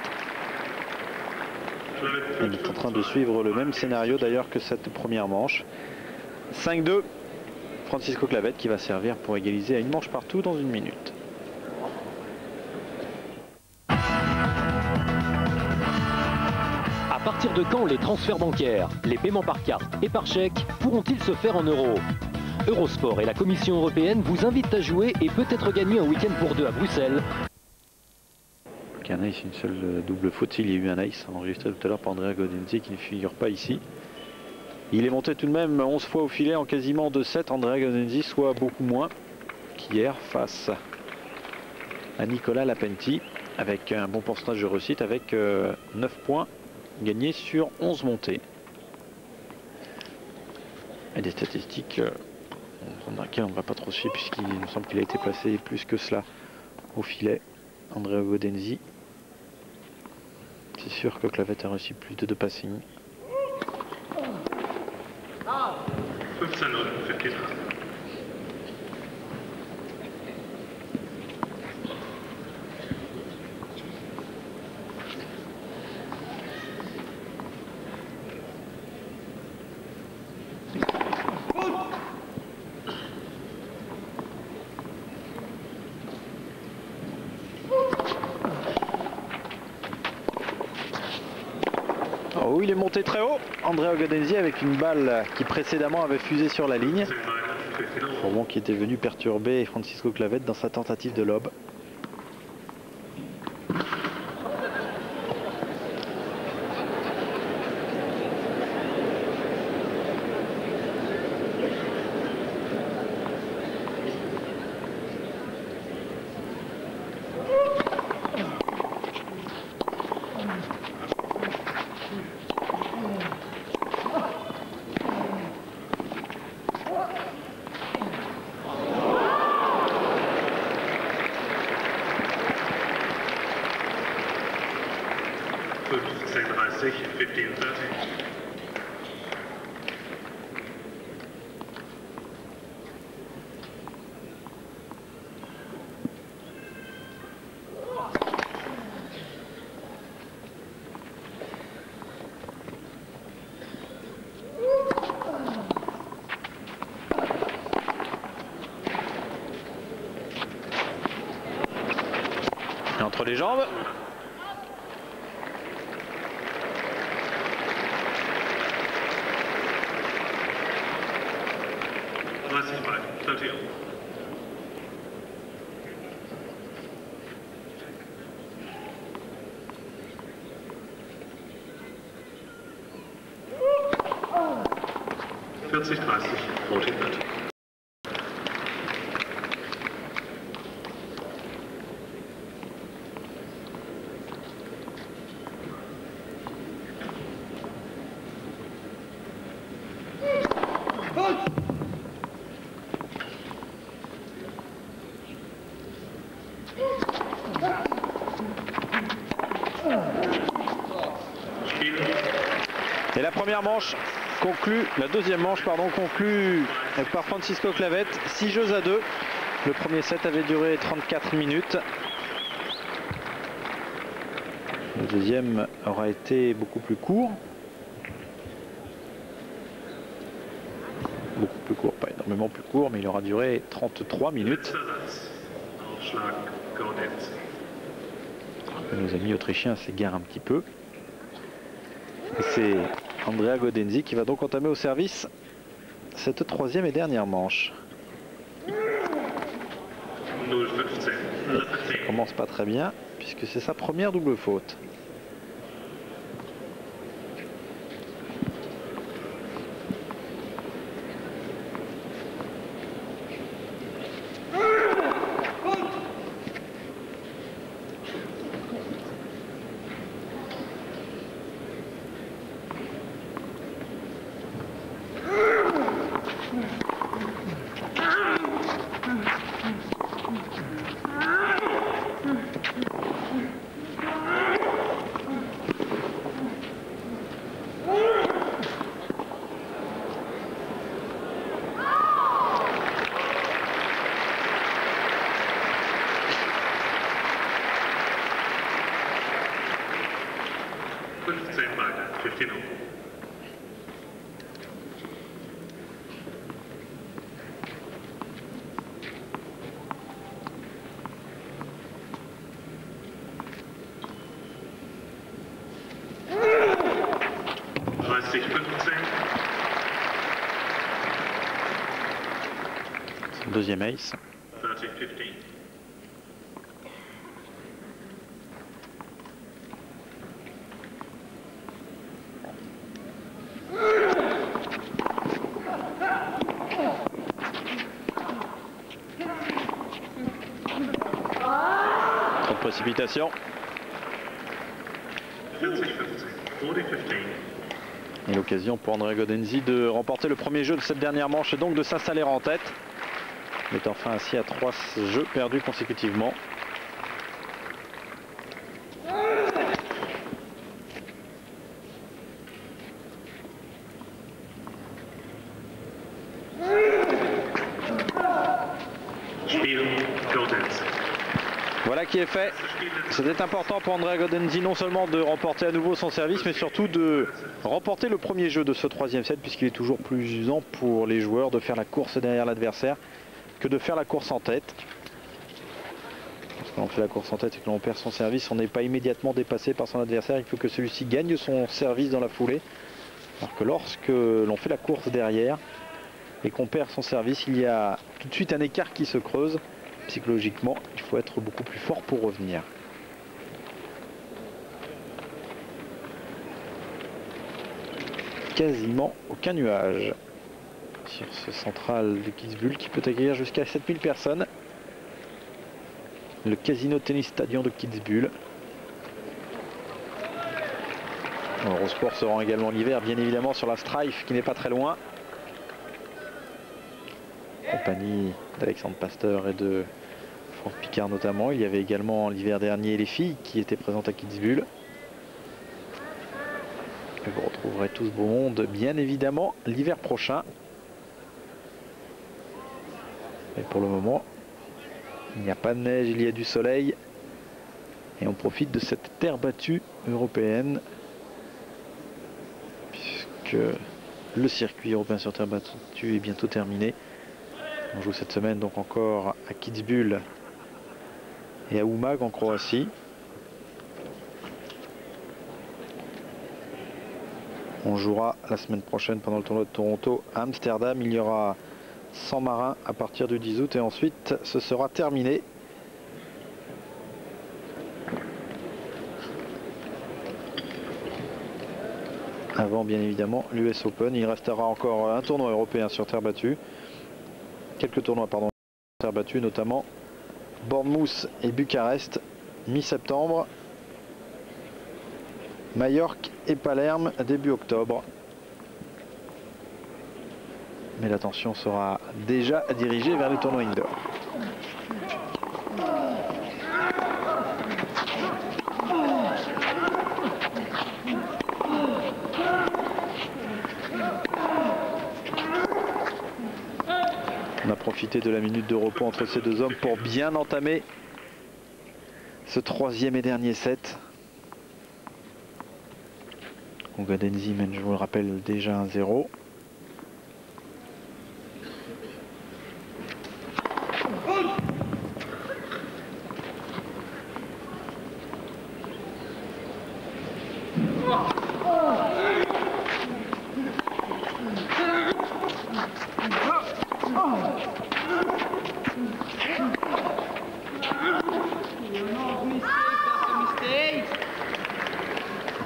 Il est en train de suivre le même scénario d'ailleurs que cette première manche. cinq deux, Francisco Clavette qui va servir pour égaliser à une manche partout dans une minute. À partir de quand les transferts bancaires, les paiements par carte et par chèque pourront-ils se faire en euros ? Eurosport et la Commission européenne vous invitent à jouer et peut-être gagner un week-end pour deux à Bruxelles. Un ace, une seule double faute. Il y a eu un ace enregistré tout à l'heure par Andrea Gaudenzi qui ne figure pas ici. Il est monté tout de même onze fois au filet en quasiment deux sets. Andrea Gaudenzi, soit beaucoup moins qu'hier face à Nicolas Lapenti avec un bon pourcentage de réussite avec euh, neuf points gagnés sur onze montées. Et des statistiques euh, dans lesquelles on ne va pas trop suivre puisqu'il me semble qu'il a été placé plus que cela au filet. Andrea Gaudenzi. C'est sûr que Clavette a reçu plus de deux passings. Oh, il est monté très haut, Andrea Gaudenzi avec une balle qui précédemment avait fusé sur la ligne. Rebond qui était venu perturber Francisco Clavette dans sa tentative de lob. fifteen thirty. Entre les jambes. vierzig dreißig, Voting Net. Et la première manche conclue, la deuxième manche pardon, conclue par Francisco Clavette, six jeux à deux. Le premier set avait duré trente-quatre minutes. Le deuxième aura été beaucoup plus court. Beaucoup plus court, pas énormément plus court, mais il aura duré trente-trois minutes. Nos amis autrichiens s'égarent un petit peu. C'est Andrea Gaudenzi qui va donc entamer au service cette troisième et dernière manche. Ça commence pas très bien puisque c'est sa première double faute. fifteen beide, fifteen all. dreißig fünfzehn. Deuxième ace. thirty fifteen. Trop de précipitation. vierzig fünfzehn. forty fifteen. Et l'occasion pour Andrea Gaudenzi de remporter le premier jeu de cette dernière manche et donc de s'installer en tête. Il est enfin ainsi à trois jeux perdus consécutivement. Spiel Gaudenzi. Voilà qui est fait. C'était important pour Andrea Gaudenzi non seulement de remporter à nouveau son service, mais surtout de remporter le premier jeu de ce troisième set, puisqu'il est toujours plus usant pour les joueurs de faire la course derrière l'adversaire que de faire la course en tête. Lorsque l'on fait la course en tête et que l'on perd son service, on n'est pas immédiatement dépassé par son adversaire. Il faut que celui-ci gagne son service dans la foulée. Alors que lorsque l'on fait la course derrière et qu'on perd son service, il y a tout de suite un écart qui se creuse. Psychologiquement, il faut être beaucoup plus fort pour revenir. Quasiment aucun nuage sur ce central de Kitzbühel qui peut accueillir jusqu'à sept mille personnes. Le Casino Tennis Stadium de Kitzbühel. Eurosport se rend également l'hiver, bien évidemment, sur la Strife qui n'est pas très loin. Compagnie d'Alexandre Pasteur et de Franck Picard notamment. Il y avait également l'hiver dernier les filles qui étaient présentes à Kitzbühel. Et vous retrouverez tout ce beau monde bien évidemment l'hiver prochain. Mais pour le moment, il n'y a pas de neige, il y a du soleil. Et on profite de cette terre battue européenne. Puisque le circuit européen sur terre battue est bientôt terminé. On joue cette semaine donc encore à Kitzbühel et à Umag en Croatie. On jouera la semaine prochaine pendant le tournoi de Toronto à Amsterdam. Il y aura cent marins à partir du dix août et ensuite ce sera terminé. Avant bien évidemment l'U S Open. Il restera encore un tournoi européen sur terre battue. Quelques tournois pardon, terre battue, notamment Bournemouth et Bucarest mi-septembre, Majorque et Palerme début octobre. Mais l'attention sera déjà dirigée vers les tournois indoor. On a profité de la minute de repos entre ces deux hommes pour bien entamer ce troisième et dernier set. Gaudenzi mène, je vous le rappelle, déjà un zéro.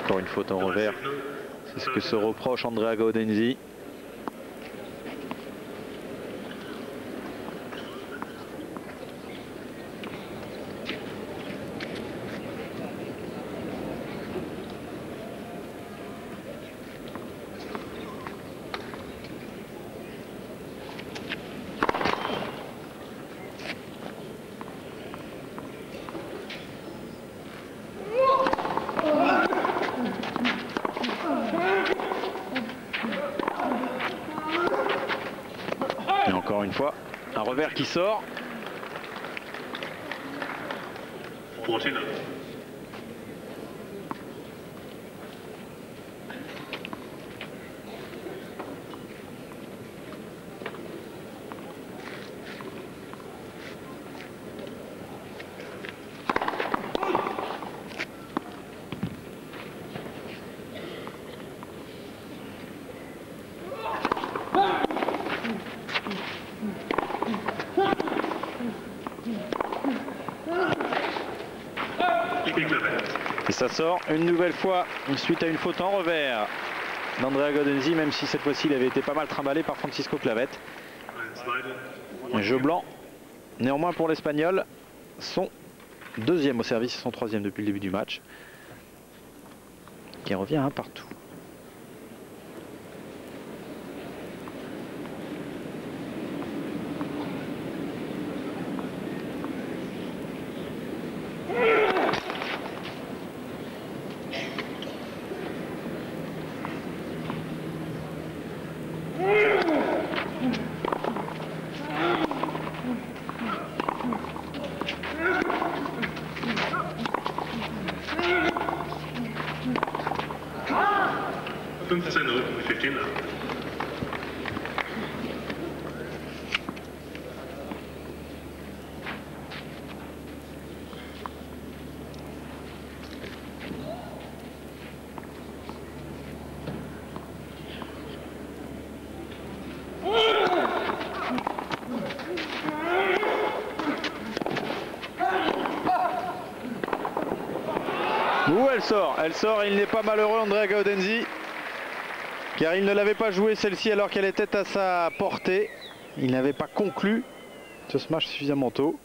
Encore une faute en revers. C'est ce que se reproche Andrea Gaudenzi. Et encore une fois, un revers qui sort. forty-nine. Et ça sort une nouvelle fois suite à une faute en revers d'Andrea Gaudenzi, même si cette fois-ci il avait été pas mal trimballé par Francisco Clavet. Un jeu blanc, néanmoins pour l'Espagnol, son deuxième au service et son troisième depuis le début du match, qui revient un partout. fifteen love. Où elle sort, elle sort et il n'est pas malheureux Andrea Gaudenzi, car il ne l'avait pas joué celle-ci alors qu'elle était à sa portée. Il n'avait pas conclu ce smash suffisamment tôt.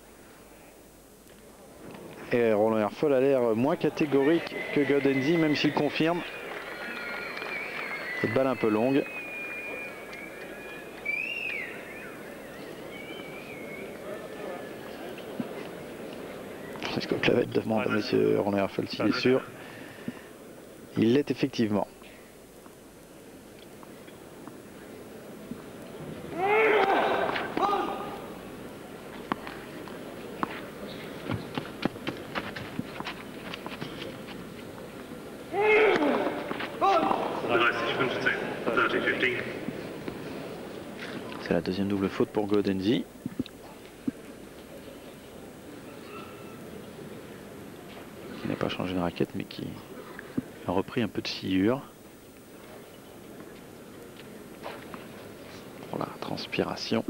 Et Roland Herfel a l'air moins catégorique que Gaudenzi, même s'il confirme. Cette balle un peu longue. Francisco Clavet demande à M. Roland Herfel s'il est sûr. Il l'est effectivement. C'est la deuxième double faute pour Gaudenzi. Qui n'a pas changé de raquette mais qui a repris un peu de sciure. Pour la transpiration.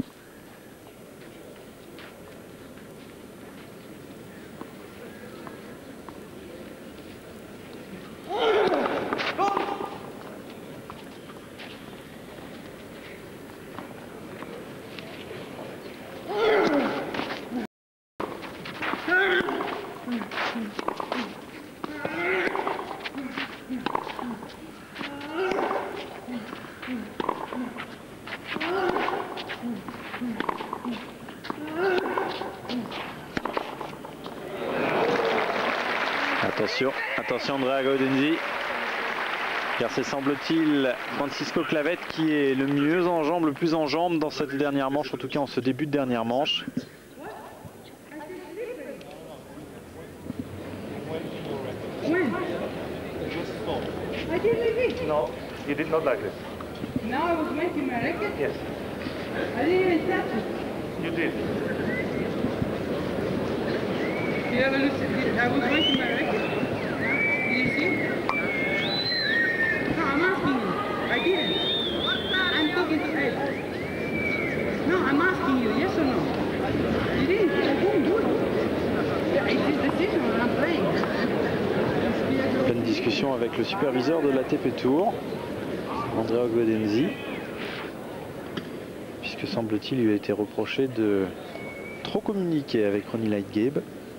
Attention, attention Andrea Gaudenzi, car c'est semble-t-il Francisco Clavet qui est le mieux en jambes, le plus en jambes dans cette dernière manche, en tout cas en ce début de dernière manche. No, you did not like this. No, I was making my racket. Yes, I didn't even touch it. you did. You ever looked at it? I was making my racket. Did you see? No, I'm asking you. I didn't. I'm talking to Ed. No, I'm asking you, yes or no? You didn't. I didn't do it. It's his decision when I'm playing. Pleine discussion discussion avec le superviseur de l'A T P Tour, Andrea Gaudenzi, puisque semble-t-il il lui a été reproché de trop communiquer avec Ronnie Lightgabe.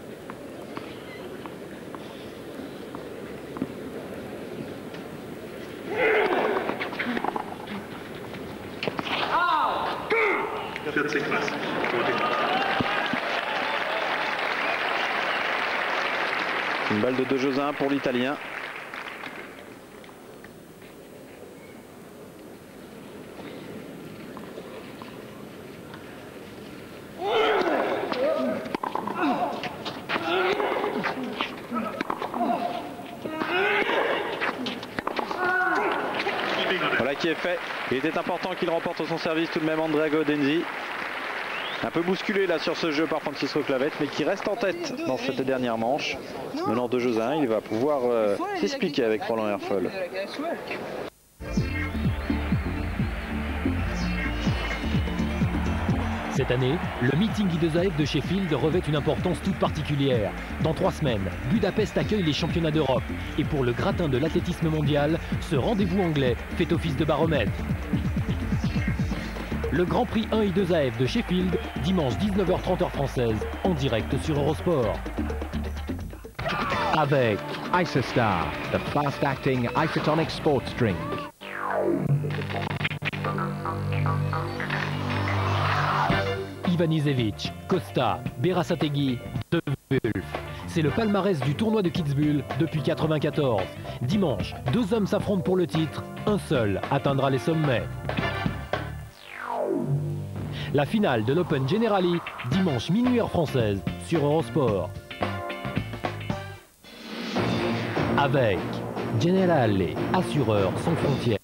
vierzig was. Une balle de deux jeux à un pour l'Italien. Voilà qui est fait. Il était important qu'il remporte son service tout de même, Andrea Gaudenzi. Un peu bousculé là sur ce jeu par Francisco Clavet, mais qui reste en tête dans cette dernière manche. Menant deux jeux à un, il va pouvoir euh, s'expliquer avec Roland Herfol. Cette année, le meeting I deux A F de Sheffield revêt une importance toute particulière. Dans trois semaines, Budapest accueille les championnats d'Europe. Et pour le gratin de l'athlétisme mondial, ce rendez-vous anglais fait office de baromètre. Le Grand Prix un I deux A F de Sheffield, dimanche dix-neuf heures trente heure française, en direct sur Eurosport. Avec Isostar, the fast-acting isotonic sports drink. Ivanisevic, Costa, Berasategui, De Wulf. C'est le palmarès du tournoi de Kitzbühel depuis quatre-vingt-quatorze. Dimanche, deux hommes s'affrontent pour le titre, un seul atteindra les sommets. La finale de l'Open Generali, dimanche minuit heure française, sur Eurosport. Avec Generali, assureur sans frontières.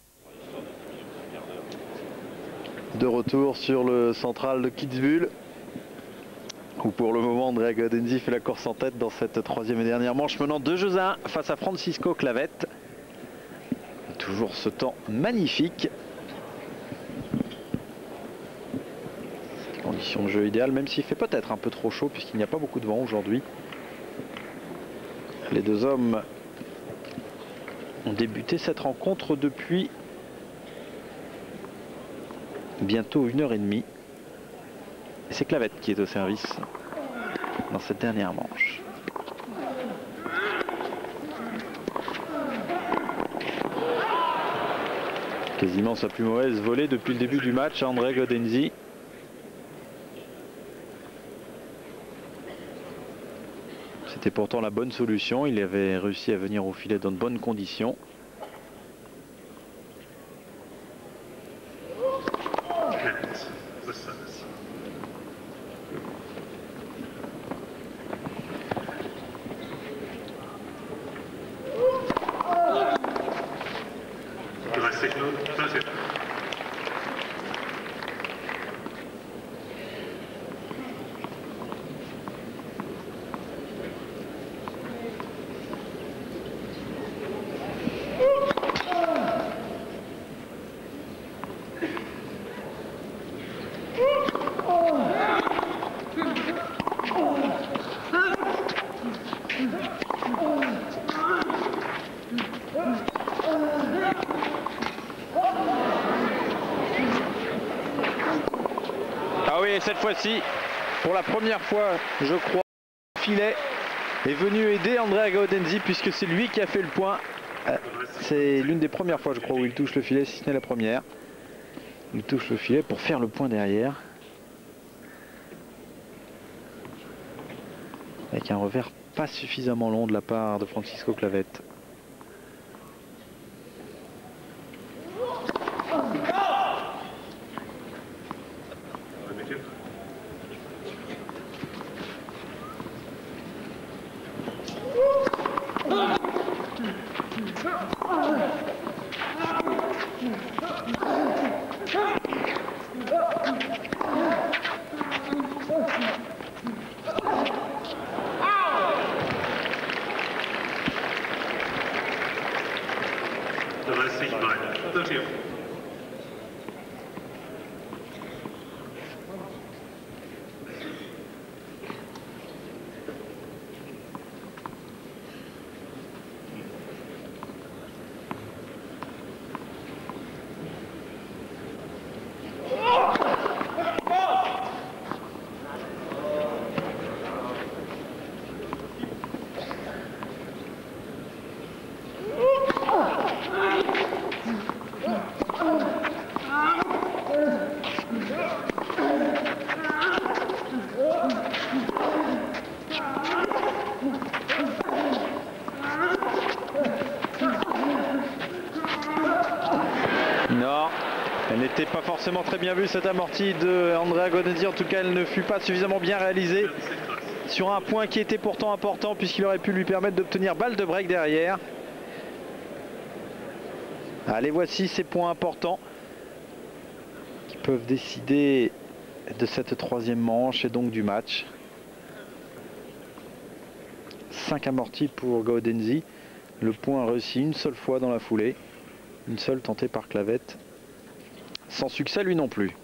De retour sur le central de Kitzbühel, où pour le moment Andrea Gaudenzi fait la course en tête dans cette troisième et dernière manche, menant deux jeux à un face à Francisco Clavet. Toujours ce temps magnifique. Conditions de jeu idéales, même s'il fait peut-être un peu trop chaud puisqu'il n'y a pas beaucoup de vent aujourd'hui. Les deux hommes ont débuté cette rencontre depuis bientôt une heure et demie. Et c'est Clavet qui est au service dans cette dernière manche. Quasiment sa plus mauvaise volée depuis le début du match à Andrea Gaudenzi. C'était pourtant la bonne solution. Il avait réussi à venir au filet dans de bonnes conditions. Ah oui, et cette fois-ci, pour la première fois, je crois, le filet est venu aider Andrea Gaudenzi puisque c'est lui qui a fait le point. C'est l'une des premières fois, je crois, où il touche le filet, si ce n'est la première. Il touche le filet pour faire le point derrière. Avec un revers pas suffisamment long de la part de Francisco Clavet. Non, elle n'était pas forcément très bien vue cette amortie de Andrea Gaudenzi. En tout cas, elle ne fut pas suffisamment bien réalisée sur un point qui était pourtant important puisqu'il aurait pu lui permettre d'obtenir balle de break derrière. Allez, voici ces points importants qui peuvent décider de cette troisième manche et donc du match. cinq amortis pour Gaudenzi. Le point réussi une seule fois dans la foulée. Une seule tentée par Clavette. Sans succès lui non plus.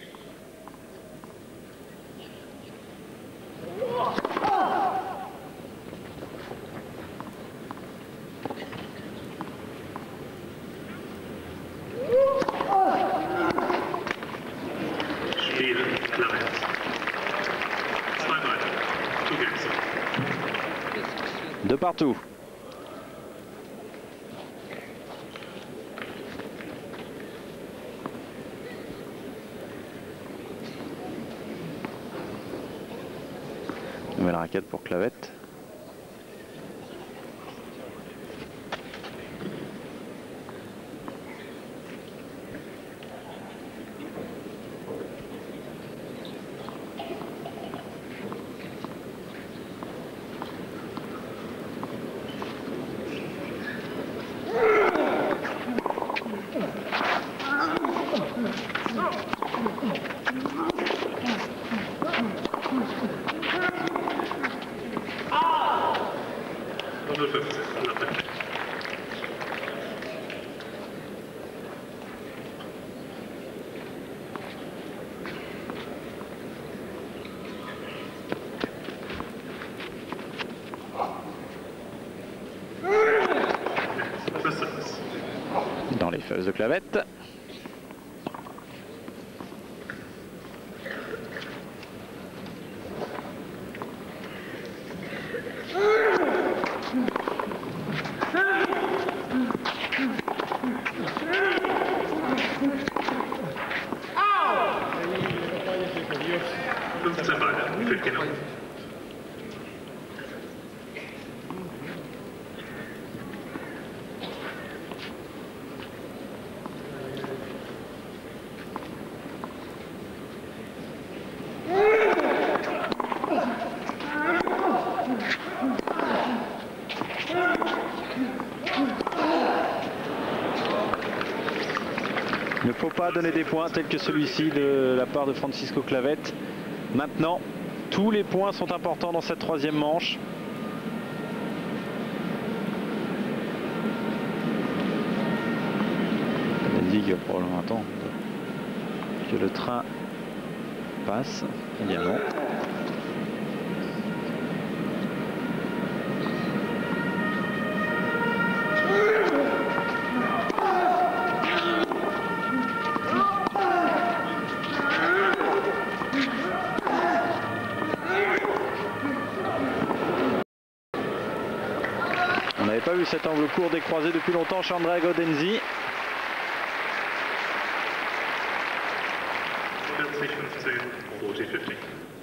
Spiel Clavette. Zwei Beine. Two games. De partout. Nouvelle raquette pour Clavette. null fünfzehn. Dans les feuilles de Clavette. fünfzehn Beine. fifteen up. Il ne faut pas donner des points tels que celui-ci de la part de Francisco Clavette. Maintenant, tous les points sont importants dans cette troisième manche. Gaudenzi qui va probablement attendre que le train passe. Eh bien non. On n'avait pas vu cet angle court des croisés depuis longtemps chez Andrea Gaudenzi. vierzig fünfzehn, forty fifteen.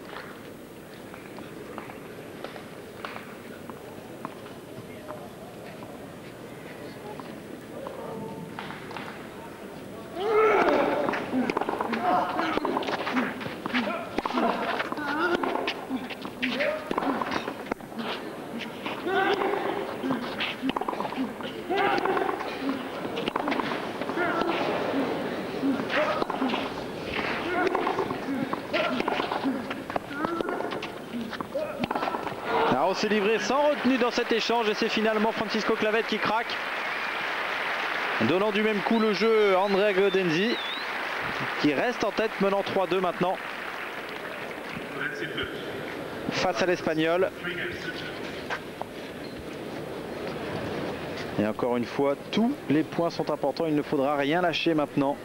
Alors on s'est livré sans retenue dans cet échange et c'est finalement Francisco Clavette qui craque. Donnant du même coup le jeu à Andrea Gaudenzi qui reste en tête menant trois deux maintenant face à l'Espagnol. Et encore une fois, tous les points sont importants, il ne faudra rien lâcher maintenant.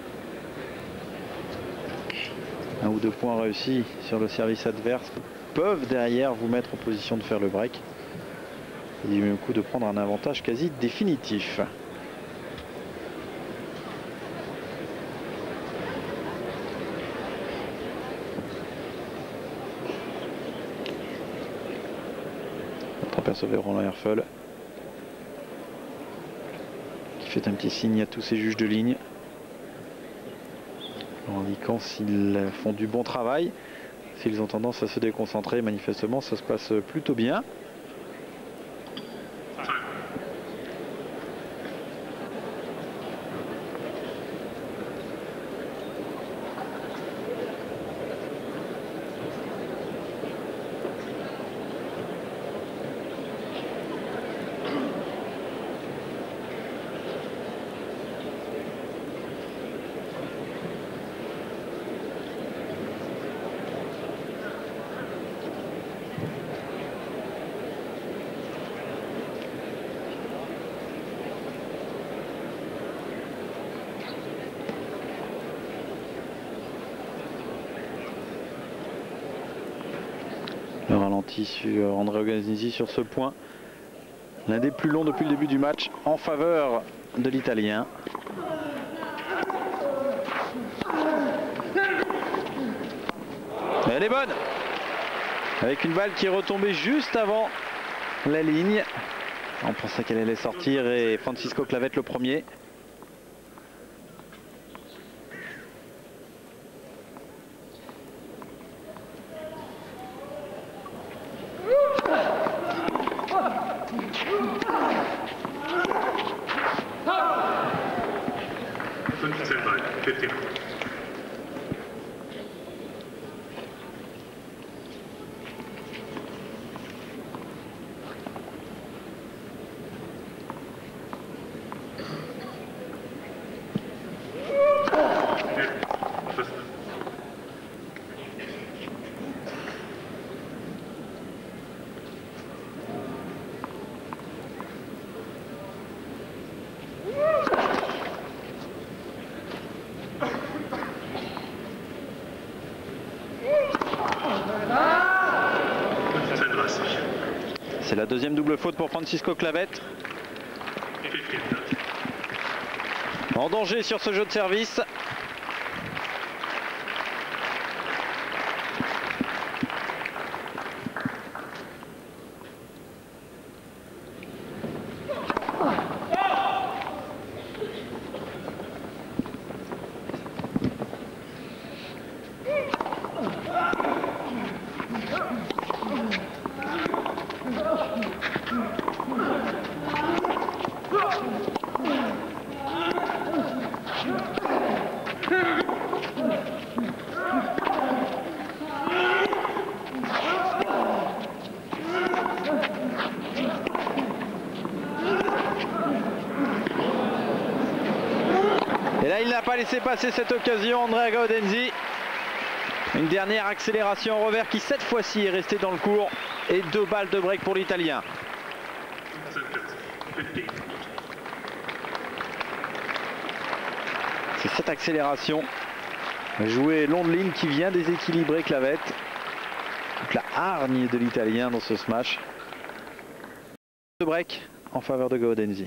Un ou deux points réussis sur le service adverse peuvent derrière vous mettre en position de faire le break. Et du même coup de prendre un avantage quasi définitif. Notre apercevait Roland Herfel qui fait un petit signe à tous ces juges de ligne. en indiquant s'ils font du bon travail. S'ils ont tendance à se déconcentrer, manifestement ça se passe plutôt bien. Le ralenti sur Andrea Gaudenzi sur ce point. L'un des plus longs depuis le début du match en faveur de l'Italien. Elle est bonne. Avec une balle qui est retombée juste avant la ligne. On pensait qu'elle allait sortir et Francisco Clavet le premier. C'est la deuxième double faute pour Francisco Clavet. En danger sur ce jeu de service. Et là, il n'a pas laissé passer cette occasion, Andrea Gaudenzi. Une dernière accélération en revers qui, cette fois-ci, est restée dans le court. Et deux balles de break pour l'Italien. C'est cette accélération jouée long de ligne qui vient déséquilibrer Clavet. Donc la hargne de l'Italien dans ce smash. De break en faveur de Gaudenzi.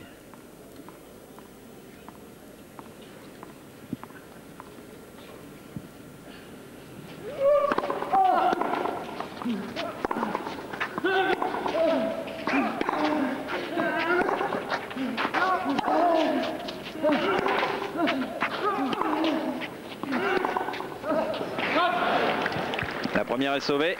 La première est sauvée.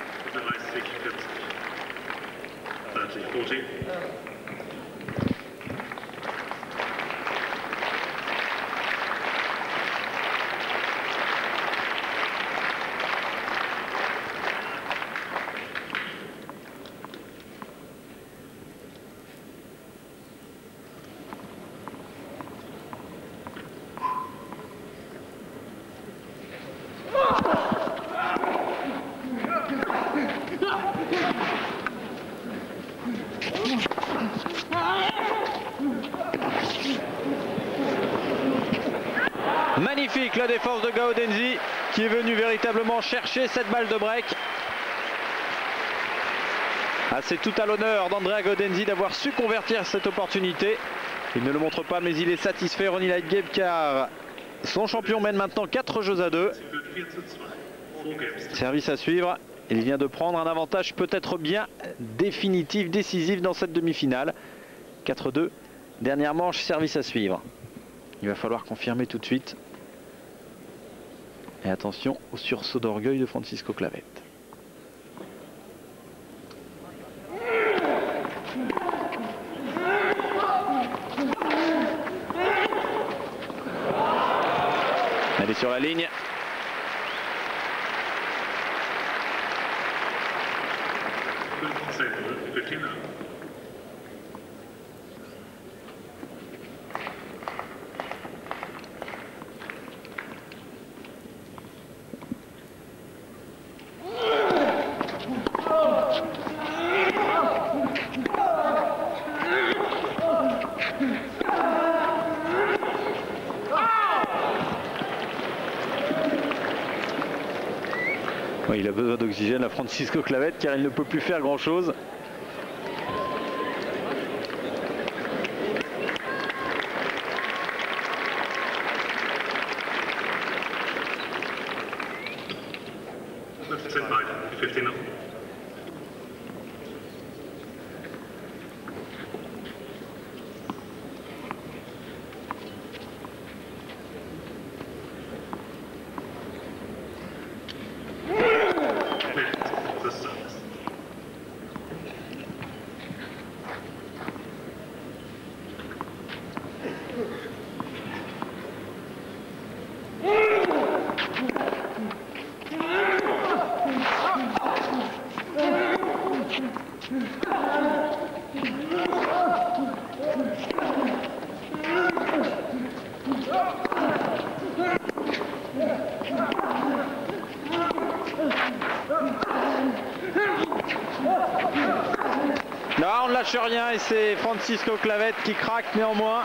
Magnifique la défense de Gaudenzi qui est venu véritablement chercher cette balle de break. Ah, c'est tout à l'honneur d'Andrea Gaudenzi d'avoir su convertir cette opportunité. Il ne le montre pas, mais il est satisfait, Ronnie Lightgame, car son champion mène maintenant quatre jeux à deux. Service à suivre. Il vient de prendre un avantage peut-être bien définitif, décisif dans cette demi-finale. quatre deux. Dernière manche, service à suivre. Il va falloir confirmer tout de suite. Et attention au sursaut d'orgueil de Francisco Clavet. Elle est sur la ligne. Oui, il a besoin d'oxygène à Francisco Clavet car il ne peut plus faire grand chose. Là, on ne lâche rien et c'est Francisco Clavet qui craque néanmoins.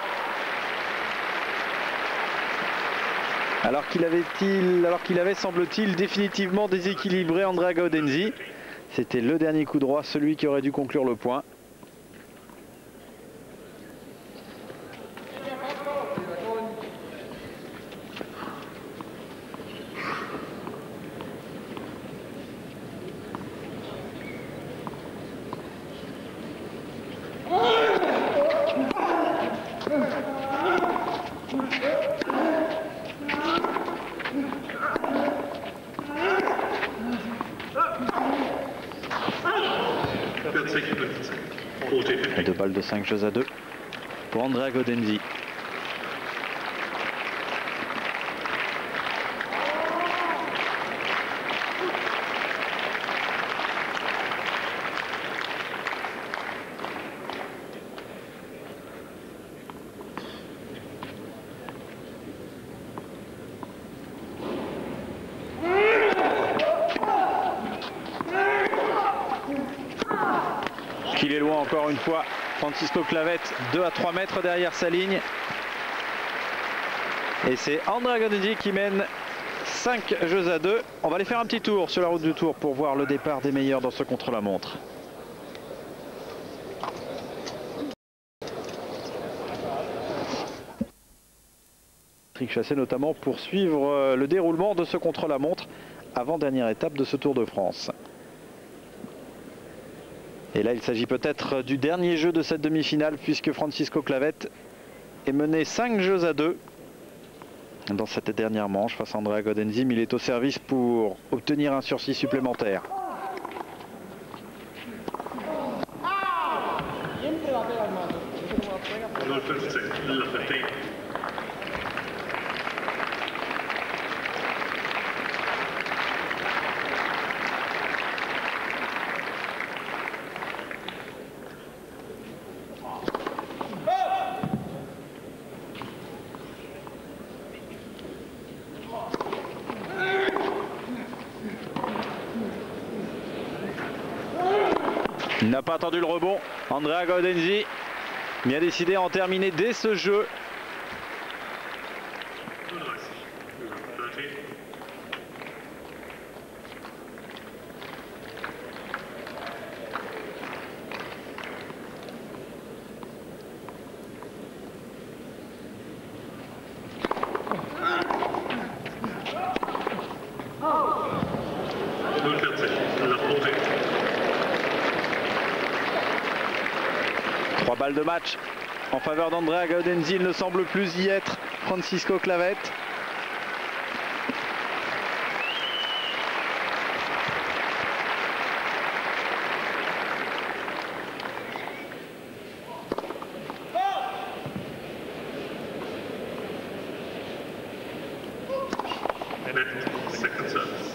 Alors qu'il avait, alors qu'il avait semble-t-il, définitivement déséquilibré Andrea Gaudenzi. C'était le dernier coup droit, celui qui aurait dû conclure le point. Et deux balles de cinq jeux à deux pour Andrea Gaudenzi. Qu'il est loin encore une fois, Francisco Clavet, deux à trois mètres derrière sa ligne. Et c'est Andrea Gaudenzi qui mène cinq jeux à deux. On va aller faire un petit tour sur la route du Tour pour voir le départ des meilleurs dans ce contre-la-montre. Patrick Chassé notamment pour suivre le déroulement de ce contre-la-montre avant-dernière étape de ce Tour de France. Et là, il s'agit peut-être du dernier jeu de cette demi-finale puisque Francisco Clavet est mené cinq jeux à deux dans cette dernière manche face à Andrea Gaudenzi, mais il est au service pour obtenir un sursis supplémentaire. Il n'a pas attendu le rebond, Andrea Gaudenzi, mais a décidé à en terminer dès ce jeu. Trois balles de match en faveur d'Andrea Gaudenzi. Il ne semble plus y être Francisco Clavet. Net, second service.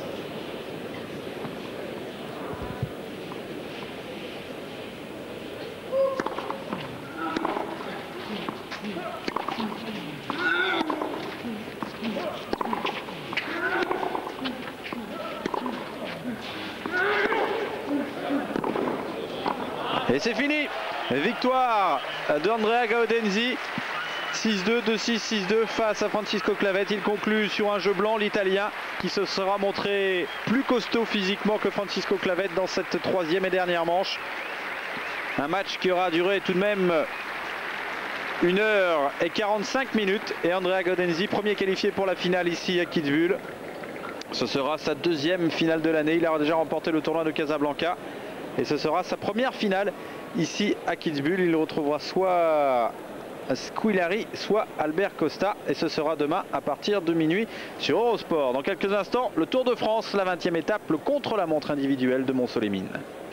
Et c'est fini. Victoire de Andrea Gaudenzi. six deux, deux six, six deux face à Francisco Clavet. Il conclut sur un jeu blanc, l'Italien, qui se sera montré plus costaud physiquement que Francisco Clavet dans cette troisième et dernière manche. Un match qui aura duré tout de même une heure et quarante-cinq minutes. Et Andrea Gaudenzi, premier qualifié pour la finale ici à Kitzbühel. Ce sera sa deuxième finale de l'année. Il a déjà remporté le tournoi de Casablanca. Et ce sera sa première finale ici à Kitzbühel. Il retrouvera soit Squillari, soit Albert Costa. Et ce sera demain à partir de minuit sur Eurosport. Dans quelques instants, le Tour de France, la vingtième étape, le contre-la-montre individuelle de Montceau-les-Mines.